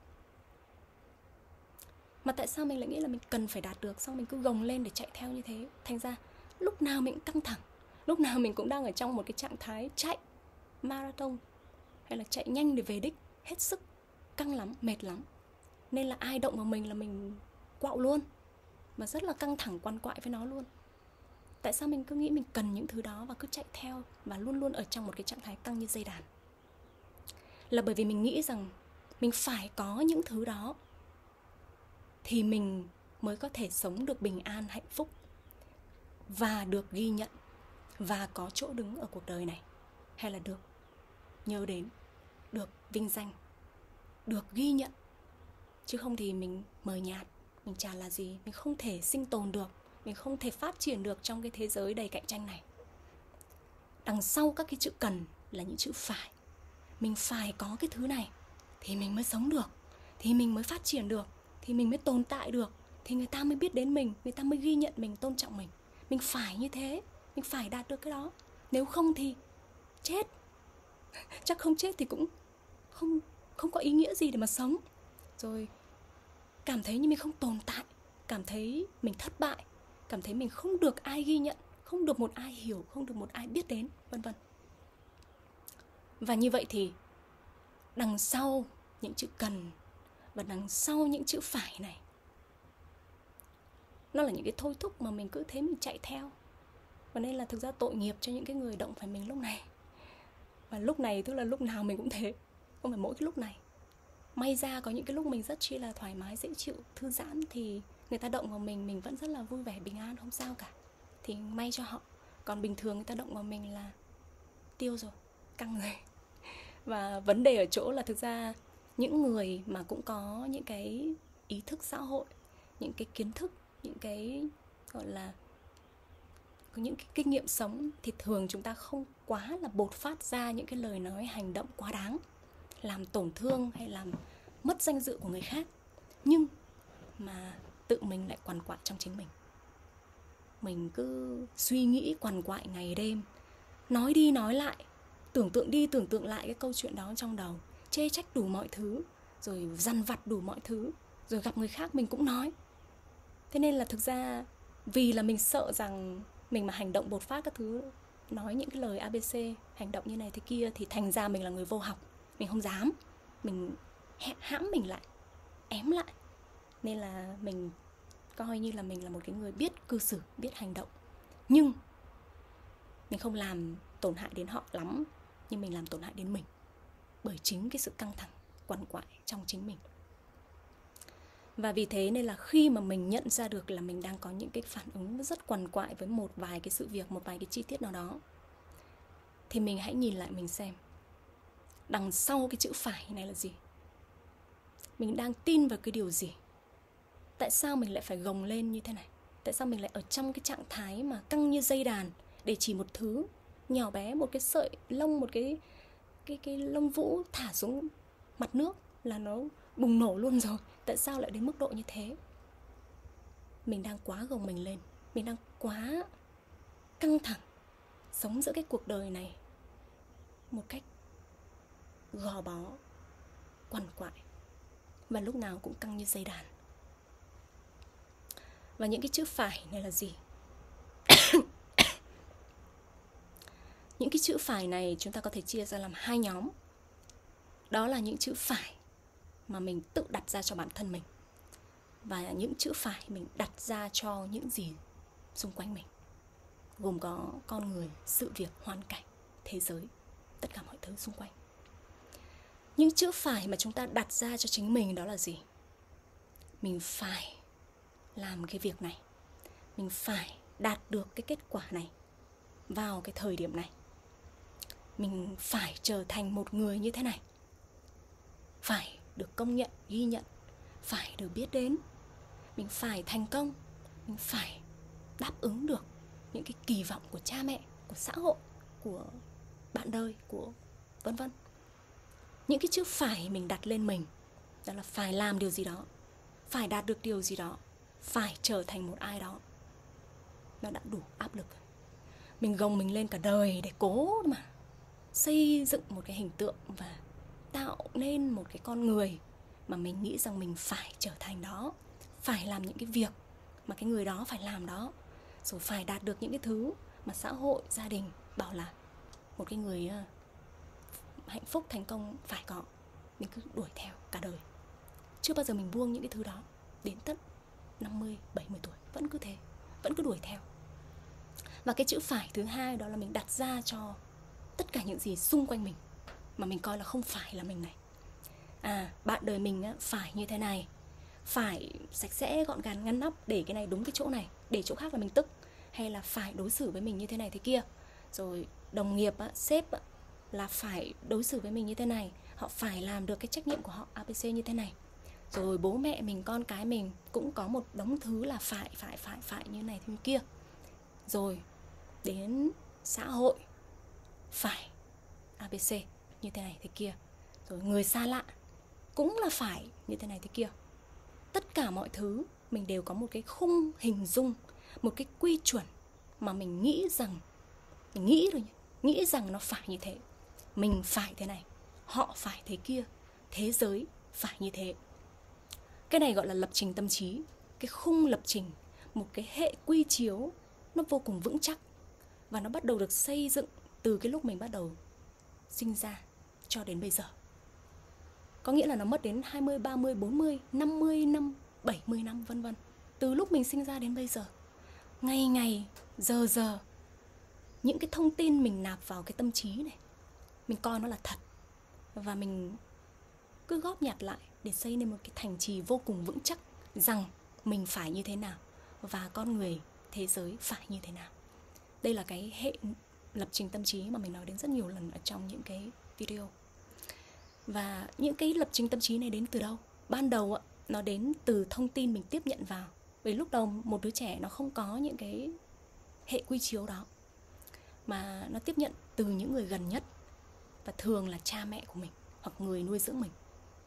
Mà tại sao mình lại nghĩ là mình cần phải đạt được, xong mình cứ gồng lên để chạy theo như thế? Thành ra lúc nào mình cũng căng thẳng, lúc nào mình cũng đang ở trong một cái trạng thái chạy marathon hay là chạy nhanh để về đích, hết sức, căng lắm, mệt lắm. Nên là ai động vào mình là mình quạo luôn, mà rất là căng thẳng quằn quại với nó luôn. Tại sao mình cứ nghĩ mình cần những thứ đó và cứ chạy theo và luôn luôn ở trong một cái trạng thái căng như dây đàn? Là bởi vì mình nghĩ rằng mình phải có những thứ đó thì mình mới có thể sống được bình an, hạnh phúc và được ghi nhận và có chỗ đứng ở cuộc đời này, hay là được nhớ đến, được vinh danh, được ghi nhận. Chứ không thì mình mờ nhạt, mình chả là gì, mình không thể sinh tồn được, mình không thể phát triển được trong cái thế giới đầy cạnh tranh này. Đằng sau các cái chữ cần là những chữ phải. Mình phải có cái thứ này thì mình mới sống được, thì mình mới phát triển được, thì mình mới tồn tại được, thì người ta mới biết đến mình, người ta mới ghi nhận mình, tôn trọng mình. Mình phải như thế, mình phải đạt được cái đó. Nếu không thì chết. Chắc không chết thì cũng không, không có ý nghĩa gì để mà sống. Rồi cảm thấy như mình không tồn tại, cảm thấy mình thất bại, cảm thấy mình không được ai ghi nhận, không được một ai hiểu, không được một ai biết đến, vân vân. Và như vậy thì đằng sau những chữ cần và đằng sau những chữ phải này, nó là những cái thôi thúc mà mình cứ thế mình chạy theo. Và nên là thực ra tội nghiệp cho những cái người động phải mình lúc này. Và lúc này tức là lúc nào mình cũng thế, không phải mỗi cái lúc này. May ra có những cái lúc mình rất chi là thoải mái, dễ chịu, thư giãn thì người ta động vào mình, mình vẫn rất là vui vẻ, bình an, không sao cả. Thì may cho họ. Còn bình thường người ta động vào mình là tiêu rồi, căng rồi. Và vấn đề ở chỗ là thực ra những người mà cũng có những cái ý thức xã hội, những cái kiến thức, những cái gọi là những cái kinh nghiệm sống, thì thường chúng ta không quá là bột phát ra những cái lời nói hành động quá đáng, làm tổn thương hay làm mất danh dự của người khác. Nhưng mà tự mình lại quằn quại trong chính mình. Mình cứ suy nghĩ quằn quại ngày đêm, nói đi nói lại, tưởng tượng đi tưởng tượng lại cái câu chuyện đó trong đầu, chê trách đủ mọi thứ, rồi dằn vặt đủ mọi thứ, rồi gặp người khác mình cũng nói. Thế nên là thực ra vì là mình sợ rằng mình mà hành động bột phát các thứ, nói những cái lời a bê xê, hành động như này thế kia, thì thành ra mình là người vô học. Mình không dám, mình hãm mình lại, ém lại. Nên là mình coi như là mình là một cái người biết cư xử, biết hành động. Nhưng mình không làm tổn hại đến họ lắm, nhưng mình làm tổn hại đến mình, bởi chính cái sự căng thẳng, quằn quại trong chính mình. Và vì thế nên là khi mà mình nhận ra được là mình đang có những cái phản ứng rất quằn quại với một vài cái sự việc, một vài cái chi tiết nào đó, thì mình hãy nhìn lại mình xem đằng sau cái chữ phải này là gì. Mình đang tin vào cái điều gì? Tại sao mình lại phải gồng lên như thế này? Tại sao mình lại ở trong cái trạng thái mà căng như dây đàn để chỉ một thứ nhỏ bé, một cái sợi lông, một cái, cái, cái lông vũ thả xuống mặt nước là nó bùng nổ luôn rồi? Tại sao lại đến mức độ như thế? Mình đang quá gồng mình lên, mình đang quá căng thẳng, sống giữa cái cuộc đời này một cách gò bó, quằn quại, và lúc nào cũng căng như dây đàn. Và những cái chữ phải này là gì? Những cái chữ phải này chúng ta có thể chia ra làm hai nhóm. Đó là những chữ phải mà mình tự đặt ra cho bản thân mình, và những chữ phải mình đặt ra cho những gì xung quanh mình, gồm có con người, sự việc, hoàn cảnh, thế giới, tất cả mọi thứ xung quanh. Những chữ phải mà chúng ta đặt ra cho chính mình đó là gì? Mình phải làm cái việc này, mình phải đạt được cái kết quả này vào cái thời điểm này, mình phải trở thành một người như thế này, phải được công nhận, ghi nhận, phải được biết đến, mình phải thành công, mình phải đáp ứng được những cái kỳ vọng của cha mẹ, của xã hội, của bạn đời, của vân vân. Những cái chữ phải mình đặt lên mình, đó là phải làm điều gì đó, phải đạt được điều gì đó, phải trở thành một ai đó. Nó đã đủ áp lực. Mình gồng mình lên cả đời để cố mà xây dựng một cái hình tượng và tạo nên một cái con người mà mình nghĩ rằng mình phải trở thành đó, phải làm những cái việc mà cái người đó phải làm đó, rồi phải đạt được những cái thứ mà xã hội, gia đình bảo là một cái người hạnh phúc, thành công phải có. Mình cứ đuổi theo cả đời, chưa bao giờ mình buông những cái thứ đó. Đến tận năm mươi, bảy mươi tuổi vẫn cứ thế, vẫn cứ đuổi theo. Và cái chữ phải thứ hai đó là mình đặt ra cho tất cả những gì xung quanh mình mà mình coi là không phải là mình này. À, bạn đời mình á, phải như thế này, phải sạch sẽ, gọn gàng, ngăn nắp, để cái này đúng cái chỗ này, để chỗ khác là mình tức. Hay là phải đối xử với mình như thế này thế kia. Rồi đồng nghiệp, á, sếp á, là phải đối xử với mình như thế này, họ phải làm được cái trách nhiệm của họ a bê xê như thế này. Rồi bố mẹ mình, con cái mình cũng có một đống thứ là phải, phải, phải, phải như này như kia. Rồi đến xã hội, phải a bê xê như thế này thế kia. Rồi người xa lạ cũng là phải như thế này thế kia. Tất cả mọi thứ mình đều có một cái khung hình dung, một cái quy chuẩn mà mình nghĩ rằng, mình nghĩ rồi nhé, nghĩ rằng nó phải như thế. Mình phải thế này, họ phải thế kia, thế giới phải như thế. Cái này gọi là lập trình tâm trí. Cái khung lập trình, một cái hệ quy chiếu nó vô cùng vững chắc. Và nó bắt đầu được xây dựng từ cái lúc mình bắt đầu sinh ra cho đến bây giờ. Có nghĩa là nó mất đến hai mươi, ba mươi, bốn mươi, năm mươi năm, bảy mươi năm vân vân. Từ lúc mình sinh ra đến bây giờ, ngày ngày, giờ giờ, những cái thông tin mình nạp vào cái tâm trí này, mình coi nó là thật. Và mình cứ góp nhặt lại để xây nên một cái thành trì vô cùng vững chắc rằng mình phải như thế nào và con người, thế giới phải như thế nào. Đây là cái hệ lập trình tâm trí mà mình nói đến rất nhiều lần ở trong những cái video. Và những cái lập trình tâm trí này đến từ đâu? Ban đầu nó đến từ thông tin mình tiếp nhận vào. Vì lúc đầu một đứa trẻ nó không có những cái hệ quy chiếu đó, mà nó tiếp nhận từ những người gần nhất, và thường là cha mẹ của mình hoặc người nuôi dưỡng mình.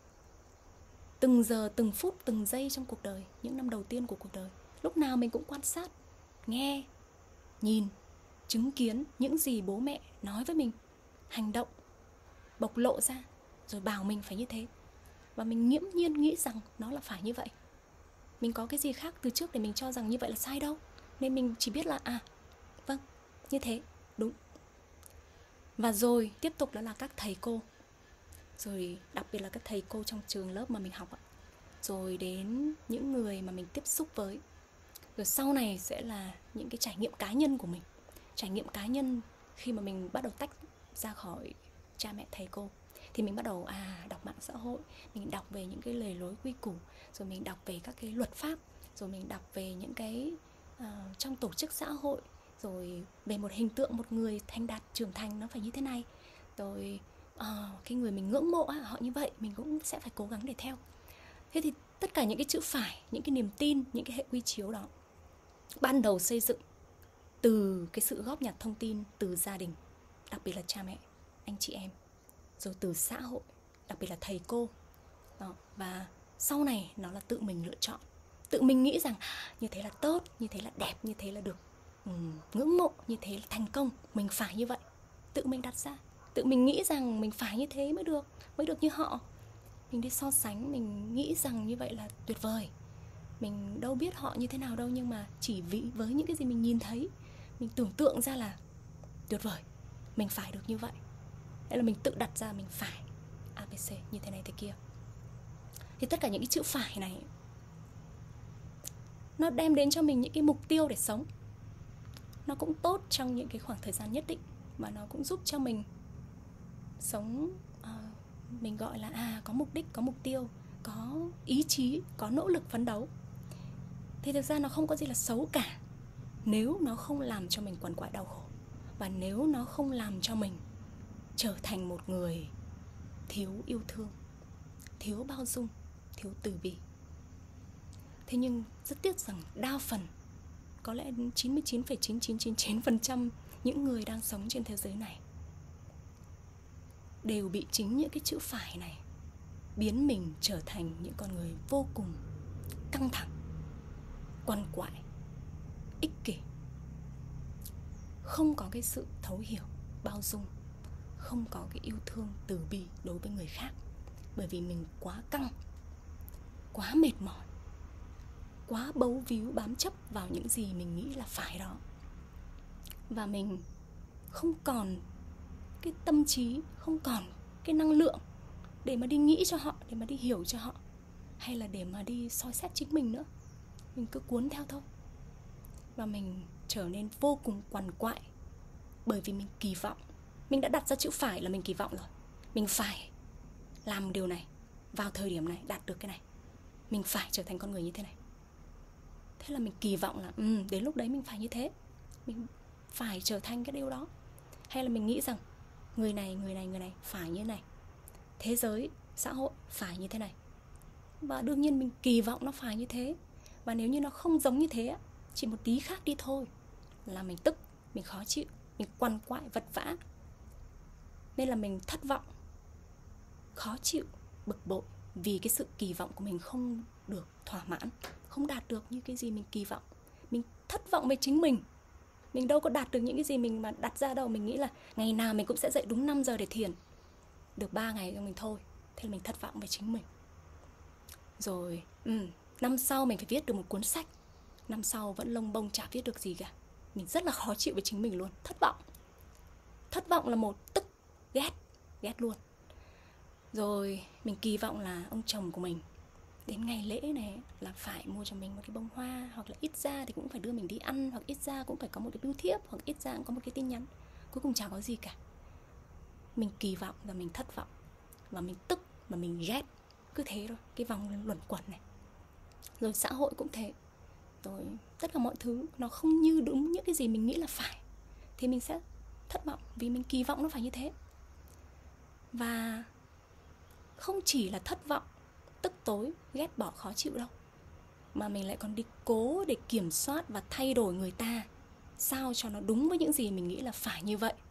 Từng giờ, từng phút, từng giây trong cuộc đời, những năm đầu tiên của cuộc đời, lúc nào mình cũng quan sát, nghe, nhìn, chứng kiến những gì bố mẹ nói với mình, hành động, bộc lộ ra, rồi bảo mình phải như thế. Và mình nghiễm nhiên nghĩ rằng nó là phải như vậy. Mình có cái gì khác từ trước để mình cho rằng như vậy là sai đâu. Nên mình chỉ biết là à, vâng, như thế, đúng. Và rồi tiếp tục đó là các thầy cô. Rồi đặc biệt là các thầy cô trong trường lớp mà mình học ạ. Rồi đến những người mà mình tiếp xúc với. Rồi sau này sẽ là những cái trải nghiệm cá nhân của mình. Trải nghiệm cá nhân khi mà mình bắt đầu tách ra khỏi cha mẹ thầy cô, thì mình bắt đầu à đọc mạng xã hội, mình đọc về những cái lề lối quy củ, rồi mình đọc về các cái luật pháp, rồi mình đọc về những cái uh, trong tổ chức xã hội, rồi về một hình tượng một người thành đạt trưởng thành nó phải như thế này, rồi uh, cái người mình ngưỡng mộ họ như vậy, mình cũng sẽ phải cố gắng để theo. Thế thì tất cả những cái chữ phải, những cái niềm tin, những cái hệ quy chiếu đó ban đầu xây dựng từ cái sự góp nhặt thông tin từ gia đình, đặc biệt là cha mẹ, anh chị em, rồi từ xã hội, đặc biệt là thầy cô đó. Và sau này nó là tự mình lựa chọn, tự mình nghĩ rằng như thế là tốt, như thế là đẹp, như thế là được um, ngưỡng mộ, như thế là thành công, mình phải như vậy. Tự mình đặt ra, tự mình nghĩ rằng mình phải như thế mới được, mới được như họ. Mình đi so sánh, mình nghĩ rằng như vậy là tuyệt vời. Mình đâu biết họ như thế nào đâu, nhưng mà chỉ vì với những cái gì mình nhìn thấy, mình tưởng tượng ra là tuyệt vời. mình phải được như vậy. Đấy là mình tự đặt ra mình phải a bê xê như thế này thế kia. Thì tất cả những cái chữ phải này nó đem đến cho mình những cái mục tiêu để sống. Nó cũng tốt trong những cái khoảng thời gian nhất định, mà nó cũng giúp cho mình sống uh, mình gọi là à có mục đích, có mục tiêu, có ý chí, có nỗ lực phấn đấu. Thì thực ra nó không có gì là xấu cả, nếu nó không làm cho mình quằn quại đau khổ, và nếu nó không làm cho mình trở thành một người thiếu yêu thương, thiếu bao dung, thiếu từ bi. Thế nhưng rất tiếc rằng đa phần, có lẽ chín mươi chín phẩy chín chín chín chín phần trăm những người đang sống trên thế giới này đều bị chính những cái chữ phải này biến mình trở thành những con người vô cùng căng thẳng, quằn quại, ích kỷ, không có cái sự thấu hiểu, bao dung, không có cái yêu thương, từ bi đối với người khác. Bởi vì mình quá căng, quá mệt mỏi, quá bấu víu bám chấp vào những gì mình nghĩ là phải đó. Và mình không còn cái tâm trí, không còn cái năng lượng để mà đi nghĩ cho họ, để mà đi hiểu cho họ, hay là để mà đi soi xét chính mình nữa. Mình cứ cuốn theo thôi. Và mình trở nên vô cùng quằn quại, bởi vì mình kỳ vọng. Mình đã đặt ra chữ phải là mình kỳ vọng rồi. Mình phải làm điều này, vào thời điểm này, đạt được cái này. Mình phải trở thành con người như thế này. Thế là mình kỳ vọng là ừ, đến lúc đấy mình phải như thế, mình phải trở thành cái điều đó. Hay là mình nghĩ rằng người này, người này, người này phải như này, thế giới, xã hội phải như thế này. Và đương nhiên mình kỳ vọng nó phải như thế. Và nếu như nó không giống như thế, chỉ một tí khác đi thôi là mình tức, mình khó chịu, mình quằn quại, vật vã. Nên là mình thất vọng, khó chịu, bực bội vì cái sự kỳ vọng của mình không được thỏa mãn, không đạt được như cái gì mình kỳ vọng. Mình thất vọng với chính mình. Mình đâu có đạt được những cái gì mình mà đặt ra đâu. Mình nghĩ là ngày nào mình cũng sẽ dậy đúng năm giờ để thiền. Được ba ngày rồi mình thôi. Thế là mình thất vọng với chính mình. Rồi ừ, năm sau mình phải viết được một cuốn sách, năm sau vẫn lông bông chả viết được gì cả. Mình rất là khó chịu với chính mình luôn. Thất vọng. Thất vọng là một, tức, ghét, ghét luôn. Rồi mình kỳ vọng là ông chồng của mình đến ngày lễ này là phải mua cho mình một cái bông hoa, hoặc là ít ra thì cũng phải đưa mình đi ăn, hoặc ít ra cũng phải có một cái bưu thiếp, hoặc ít ra cũng có một cái tin nhắn. Cuối cùng chả có gì cả. Mình kỳ vọng và mình thất vọng, và mình tức và mình ghét. Cứ thế thôi, cái vòng luẩn quẩn này. Rồi xã hội cũng thế. Rồi tất cả mọi thứ nó không như đúng những cái gì mình nghĩ là phải, thì mình sẽ thất vọng vì mình kỳ vọng nó phải như thế. Và không chỉ là thất vọng, tức tối, ghét bỏ, khó chịu đâu, mà mình lại còn đi cố để kiểm soát và thay đổi người ta sao cho nó đúng với những gì mình nghĩ là phải như vậy.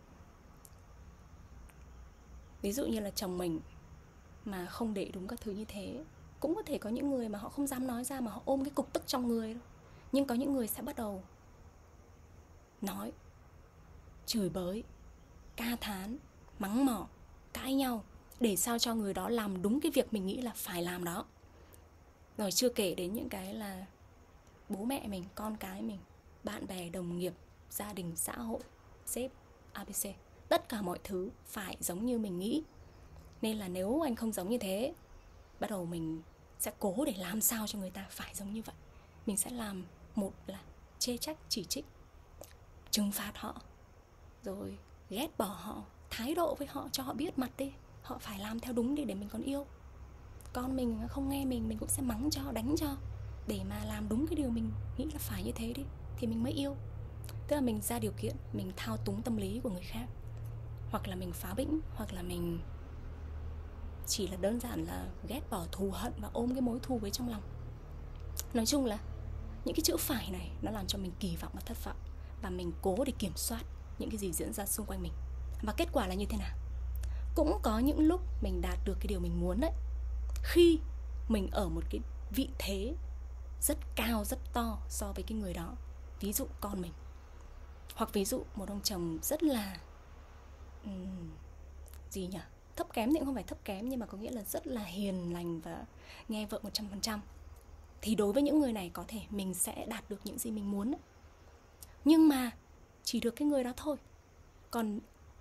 Ví dụ như là chồng mình mà không để đúng các thứ như thế. Cũng có thể có những người mà họ không dám nói ra, mà họ ôm cái cục tức trong người đâu. Nhưng có những người sẽ bắt đầu nói, chửi bới, ca thán, mắng mỏ, cãi nhau, để sao cho người đó làm đúng cái việc mình nghĩ là phải làm đó. Rồi chưa kể đến những cái là bố mẹ mình, con cái mình, bạn bè, đồng nghiệp, gia đình, xã hội, sếp, a bê xê. Tất cả mọi thứ phải giống như mình nghĩ. Nên là nếu anh không giống như thế, bắt đầu mình sẽ cố để làm sao cho người ta phải giống như vậy. Mình sẽ làm, một là chê trách, chỉ trích, trừng phạt họ, rồi ghét bỏ họ, thái độ với họ, cho họ biết mặt đi, họ phải làm theo đúng đi để mình còn yêu. Con mình không nghe mình, mình cũng sẽ mắng cho, đánh cho, để mà làm đúng cái điều mình nghĩ là phải như thế đi, thì mình mới yêu. Tức là mình ra điều kiện, mình thao túng tâm lý của người khác, hoặc là mình phá bĩnh, hoặc là mình chỉ là đơn giản là ghét bỏ, thù hận và ôm cái mối thù với trong lòng. Nói chung là những cái chữ phải này nó làm cho mình kỳ vọng và thất vọng, và mình cố để kiểm soát những cái gì diễn ra xung quanh mình. Và kết quả là như thế nào? Cũng có những lúc mình đạt được cái điều mình muốn đấy, khi mình ở một cái vị thế rất cao, rất to so với cái người đó. Ví dụ con mình, hoặc ví dụ một ông chồng rất là um, gì nhỉ? Thấp kém thì cũng không phải thấp kém, nhưng mà có nghĩa là rất là hiền lành và nghe vợ một trăm phần trăm. Thì đối với những người này có thể mình sẽ đạt được những gì mình muốn. Nhưng mà chỉ được cái người đó thôi. Còn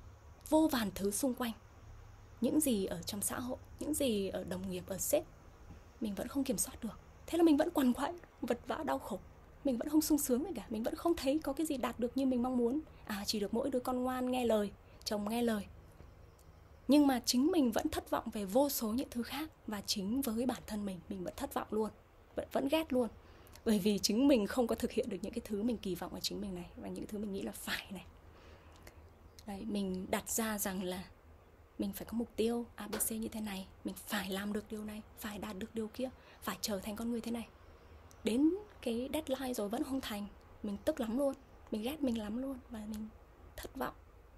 vô vàn thứ xung quanh. Những gì ở trong xã hội, những gì ở đồng nghiệp, ở sếp, mình vẫn không kiểm soát được. Thế là mình vẫn quằn quại, vật vã, đau khổ. Mình vẫn không sung sướng gì cả. Mình vẫn không thấy có cái gì đạt được như mình mong muốn. À, chỉ được mỗi đứa con ngoan nghe lời, chồng nghe lời. Nhưng mà chính mình vẫn thất vọng về vô số những thứ khác. Và chính với bản thân mình, mình vẫn thất vọng luôn, vẫn, vẫn ghét luôn. Bởi vì chính mình không có thực hiện được những cái thứ mình kỳ vọng ở chính mình này. Và những thứ mình nghĩ là phải này. Đấy, mình đặt ra rằng là mình phải có mục tiêu a bê xê như thế này. Mình phải làm được điều này, phải đạt được điều kia, phải trở thành con người thế này. Đến cái deadline rồi vẫn không thành, mình tức lắm luôn. Mình ghét mình lắm luôn. Và mình thất vọng.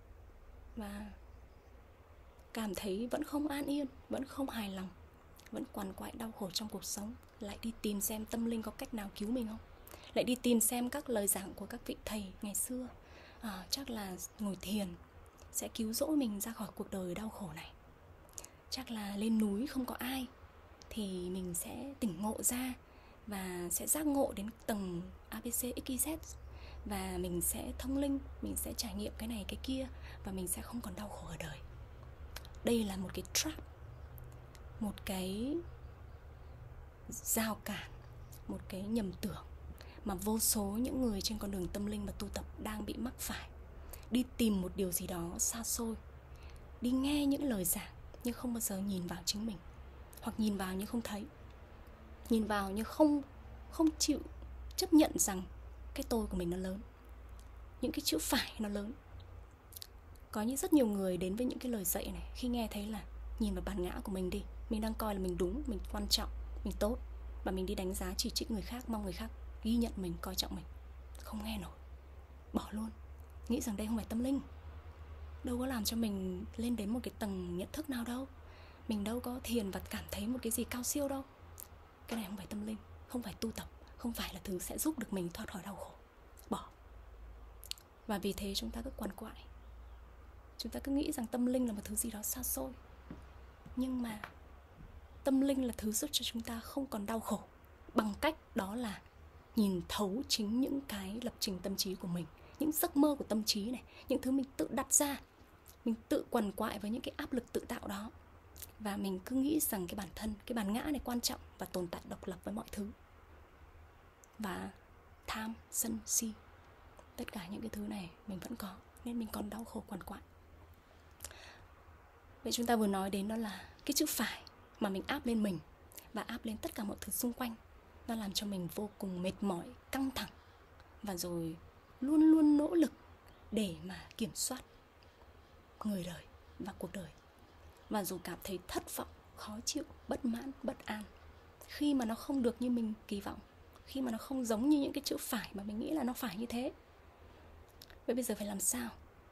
Và cảm thấy vẫn không an yên, vẫn không hài lòng, vẫn quằn quại đau khổ trong cuộc sống. Lại đi tìm xem tâm linh có cách nào cứu mình không. Lại đi tìm xem các lời giảng của các vị thầy ngày xưa, à, chắc là ngồi thiền sẽ cứu rỗi mình ra khỏi cuộc đời đau khổ này. Chắc là lên núi không có ai thì mình sẽ tỉnh ngộ ra và sẽ giác ngộ đến tầng a bê xê ích y dét. Và mình sẽ thông linh, mình sẽ trải nghiệm cái này cái kia, và mình sẽ không còn đau khổ ở đời. Đây là một cái trap, một cái rào cản, một cái nhầm tưởng mà vô số những người trên con đường tâm linh và tu tập đang bị mắc phải. Đi tìm một điều gì đó xa xôi, đi nghe những lời giảng nhưng không bao giờ nhìn vào chính mình, hoặc nhìn vào nhưng không thấy, nhìn vào nhưng không, không chịu chấp nhận rằng cái tôi của mình nó lớn, những cái chữ phải nó lớn. Có như rất nhiều người đến với những cái lời dạy này, khi nghe thấy là nhìn vào bản ngã của mình đi, mình đang coi là mình đúng, mình quan trọng, mình tốt, và mình đi đánh giá chỉ trích người khác, mong người khác ghi nhận mình, coi trọng mình. Không nghe nổi, bỏ luôn. Nghĩ rằng đây không phải tâm linh, đâu có làm cho mình lên đến một cái tầng nhận thức nào đâu. Mình đâu có thiền và cảm thấy một cái gì cao siêu đâu. Cái này không phải tâm linh, không phải tu tập, không phải là thứ sẽ giúp được mình thoát khỏi đau khổ. Bỏ. Và vì thế chúng ta cứ quằn quại, chúng ta cứ nghĩ rằng tâm linh là một thứ gì đó xa xôi. Nhưng mà tâm linh là thứ giúp cho chúng ta không còn đau khổ, bằng cách đó là nhìn thấu chính những cái lập trình tâm trí của mình, những giấc mơ của tâm trí này, những thứ mình tự đặt ra. Mình tự quằn quại với những cái áp lực tự tạo đó. Và mình cứ nghĩ rằng cái bản thân, cái bản ngã này quan trọng và tồn tại độc lập với mọi thứ. Và tham, sân, si, tất cả những cái thứ này mình vẫn có, nên mình còn đau khổ quằn quại. Vậy chúng ta vừa nói đến đó là cái chữ phải mà mình áp lên mình và áp lên tất cả mọi thứ xung quanh. Nó làm cho mình vô cùng mệt mỏi, căng thẳng, và rồi luôn luôn nỗ lực để mà kiểm soát người đời và cuộc đời. Và dù cảm thấy thất vọng, khó chịu, bất mãn, bất an khi mà nó không được như mình kỳ vọng, khi mà nó không giống như những cái chữ phải mà mình nghĩ là nó phải như thế. Vậy bây giờ phải làm sao?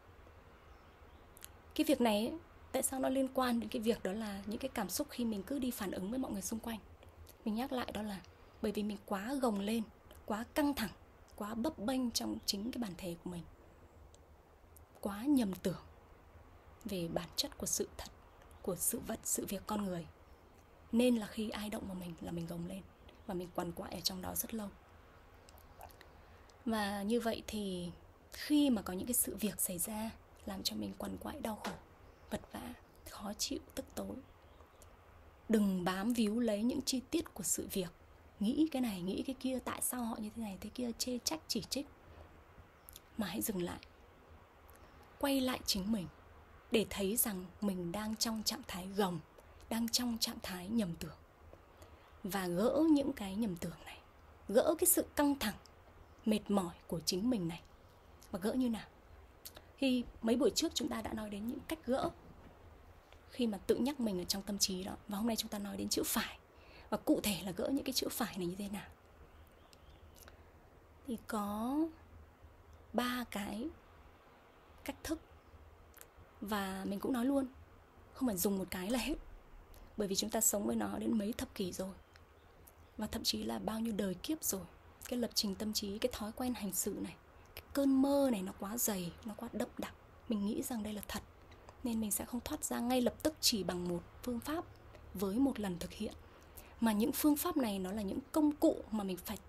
Cái việc này ấy, tại sao nó liên quan đến cái việc đó là những cái cảm xúc khi mình cứ đi phản ứng với mọi người xung quanh. Mình nhắc lại đó là bởi vì mình quá gồng lên, quá căng thẳng, quá bấp bênh trong chính cái bản thể của mình, quá nhầm tưởng về bản chất của sự thật, của sự vật, sự việc con người. Nên là khi ai động vào mình là mình gồng lên và mình quằn quại ở trong đó rất lâu. Và như vậy thì khi mà có những cái sự việc xảy ra làm cho mình quằn quại đau khổ, vật vã, khó chịu, tức tối, đừng bám víu lấy những chi tiết của sự việc, nghĩ cái này, nghĩ cái kia, tại sao họ như thế này, thế kia, chê trách, chỉ trích. Mà hãy dừng lại, quay lại chính mình để thấy rằng mình đang trong trạng thái gồng, đang trong trạng thái nhầm tưởng. Và gỡ những cái nhầm tưởng này, gỡ cái sự căng thẳng, mệt mỏi của chính mình này. Và gỡ như nào? Thì mấy buổi trước chúng ta đã nói đến những cách gỡ khi mà tự nhắc mình ở trong tâm trí đó. Và hôm nay chúng ta nói đến chữ phải, và cụ thể là gỡ những cái chữ phải này như thế nào. Thì có ba cái cách thức. Và mình cũng nói luôn, không phải dùng một cái là hết, bởi vì chúng ta sống với nó đến mấy thập kỷ rồi, và thậm chí là bao nhiêu đời kiếp rồi. Cái lập trình tâm trí, cái thói quen hành xử này, cái cơn mơ này nó quá dày, nó quá đậm đặc. Mình nghĩ rằng đây là thật, nên mình sẽ không thoát ra ngay lập tức chỉ bằng một phương pháp với một lần thực hiện. Mà những phương pháp này nó là những công cụ mà mình phải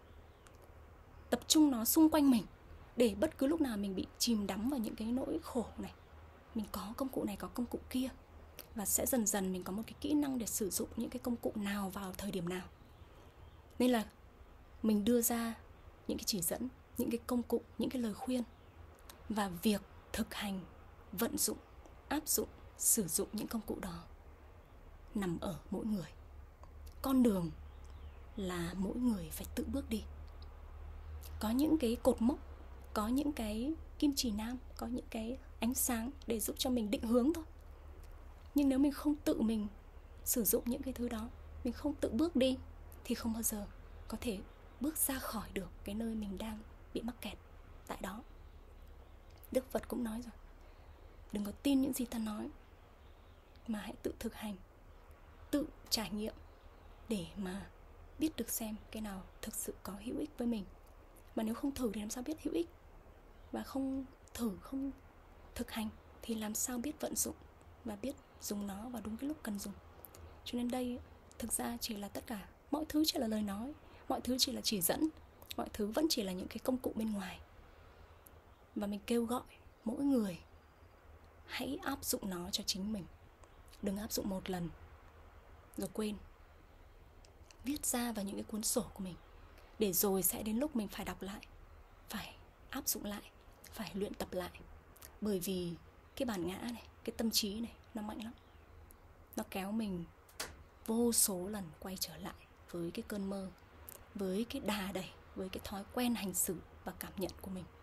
tập trung nó xung quanh mình, để bất cứ lúc nào mình bị chìm đắm vào những cái nỗi khổ này, mình có công cụ này, có công cụ kia, và sẽ dần dần mình có một cái kỹ năng để sử dụng những cái công cụ nào vào thời điểm nào. Nên là mình đưa ra những cái chỉ dẫn, những cái công cụ, những cái lời khuyên, và việc thực hành, vận dụng, áp dụng, sử dụng những công cụ đó nằm ở mỗi người. Con đường là mỗi người phải tự bước đi. Có những cái cột mốc, có những cái kim chỉ nam, có những cái ánh sáng để giúp cho mình định hướng thôi. Nhưng nếu mình không tự mình sử dụng những cái thứ đó, mình không tự bước đi, thì không bao giờ có thể bước ra khỏi được cái nơi mình đang bị mắc kẹt tại đó. Đức Phật cũng nói rồi, đừng có tin những gì ta nói, mà hãy tự thực hành, tự trải nghiệm để mà biết được xem cái nào thực sự có hữu ích với mình. Mà nếu không thử thì làm sao biết hữu ích? Và không thử, không thực hành thì làm sao biết vận dụng và biết dùng nó vào đúng cái lúc cần dùng. Cho nên đây thực ra chỉ là tất cả, mọi thứ chỉ là lời nói, mọi thứ chỉ là chỉ dẫn, mọi thứ vẫn chỉ là những cái công cụ bên ngoài. Và mình kêu gọi mỗi người hãy áp dụng nó cho chính mình. Đừng áp dụng một lần rồi quên. Viết ra vào những cái cuốn sổ của mình, để rồi sẽ đến lúc mình phải đọc lại, phải áp dụng lại, phải luyện tập lại. Bởi vì cái bản ngã này, cái tâm trí này, nó mạnh lắm. Nó kéo mình vô số lần quay trở lại với cái cơn mơ, với cái đà đẩy, với cái thói quen hành xử và cảm nhận của mình.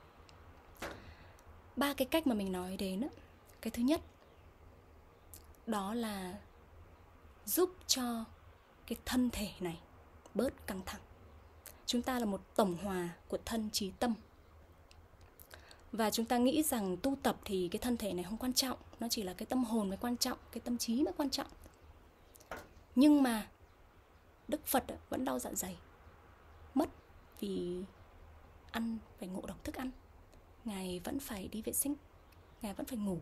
Ba cái cách mà mình nói đến đó. Cái thứ nhất, đó là giúp cho cái thân thể này bớt căng thẳng. Chúng ta là một tổng hòa của thân, trí, tâm. Và chúng ta nghĩ rằng tu tập thì cái thân thể này không quan trọng, nó chỉ là cái tâm hồn mới quan trọng, cái tâm trí mới quan trọng. Nhưng mà Đức Phật vẫn đau dạ dày, mất vì ăn phải ngộ độc thức ăn. Ngài vẫn phải đi vệ sinh, Ngài vẫn phải ngủ.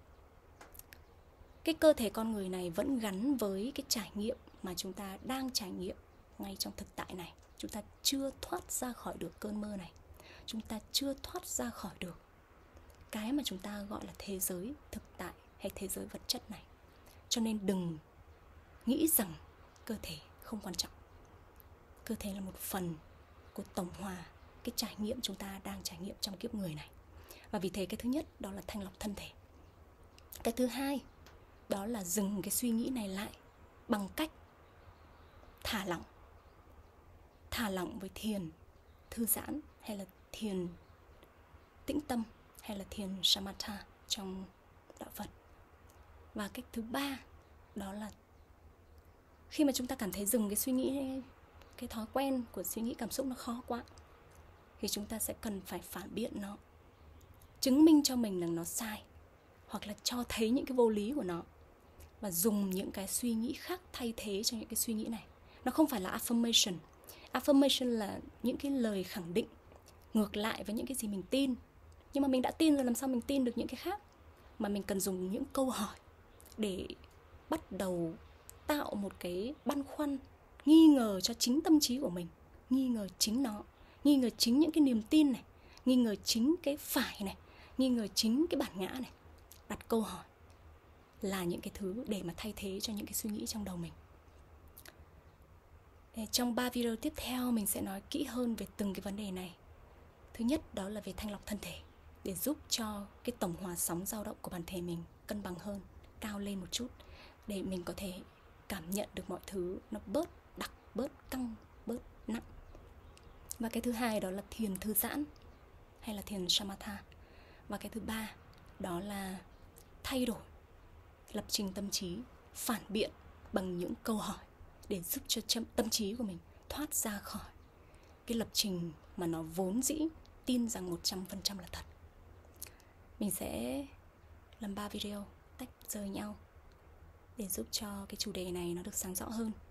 Cái cơ thể con người này vẫn gắn với cái trải nghiệm mà chúng ta đang trải nghiệm ngay trong thực tại này. Chúng ta chưa thoát ra khỏi được cơn mơ này. Chúng ta chưa thoát ra khỏi được cái mà chúng ta gọi là thế giới thực tại hay thế giới vật chất này. Cho nên đừng nghĩ rằng cơ thể không quan trọng. Cơ thể là một phần của tổng hòa cái trải nghiệm chúng ta đang trải nghiệm trong kiếp người này. Và vì thế cái thứ nhất đó là thanh lọc thân thể. Cái thứ hai đó là dừng cái suy nghĩ này lại bằng cách thả lỏng. Thả lỏng với thiền thư giãn, hay là thiền tĩnh tâm, hay là thiền samatha trong đạo Phật. Và cách thứ ba đó là khi mà chúng ta cảm thấy dừng cái suy nghĩ, cái thói quen của suy nghĩ cảm xúc nó khó quá, thì chúng ta sẽ cần phải phản biện nó, chứng minh cho mình rằng nó sai, hoặc là cho thấy những cái vô lý của nó, và dùng những cái suy nghĩ khác thay thế cho những cái suy nghĩ này. Nó không phải là affirmation. Affirmation là những cái lời khẳng định ngược lại với những cái gì mình tin. Nhưng mà mình đã tin rồi, làm sao mình tin được những cái khác? Mà mình cần dùng những câu hỏi để bắt đầu tạo một cái băn khoăn, nghi ngờ cho chính tâm trí của mình, nghi ngờ chính nó, nghi ngờ chính những cái niềm tin này, nghi ngờ chính cái phải này, nghi ngờ chính cái bản ngã này. Đặt câu hỏi là những cái thứ để mà thay thế cho những cái suy nghĩ trong đầu mình. Trong ba video tiếp theo mình sẽ nói kỹ hơn về từng cái vấn đề này. Thứ nhất đó là về thanh lọc thân thể, để giúp cho cái tổng hòa sóng dao động của bản thể mình cân bằng hơn, cao lên một chút, để mình có thể cảm nhận được mọi thứ nó bớt đặc, bớt căng, bớt nặng. Và cái thứ hai đó là thiền thư giãn, hay là thiền samatha. Và cái thứ ba đó là thay đổi lập trình tâm trí, phản biện bằng những câu hỏi để giúp cho tâm trí của mình thoát ra khỏi cái lập trình mà nó vốn dĩ tin rằng một trăm phần trăm là thật. Mình sẽ làm ba video tách rời nhau để giúp cho cái chủ đề này nó được sáng rõ hơn.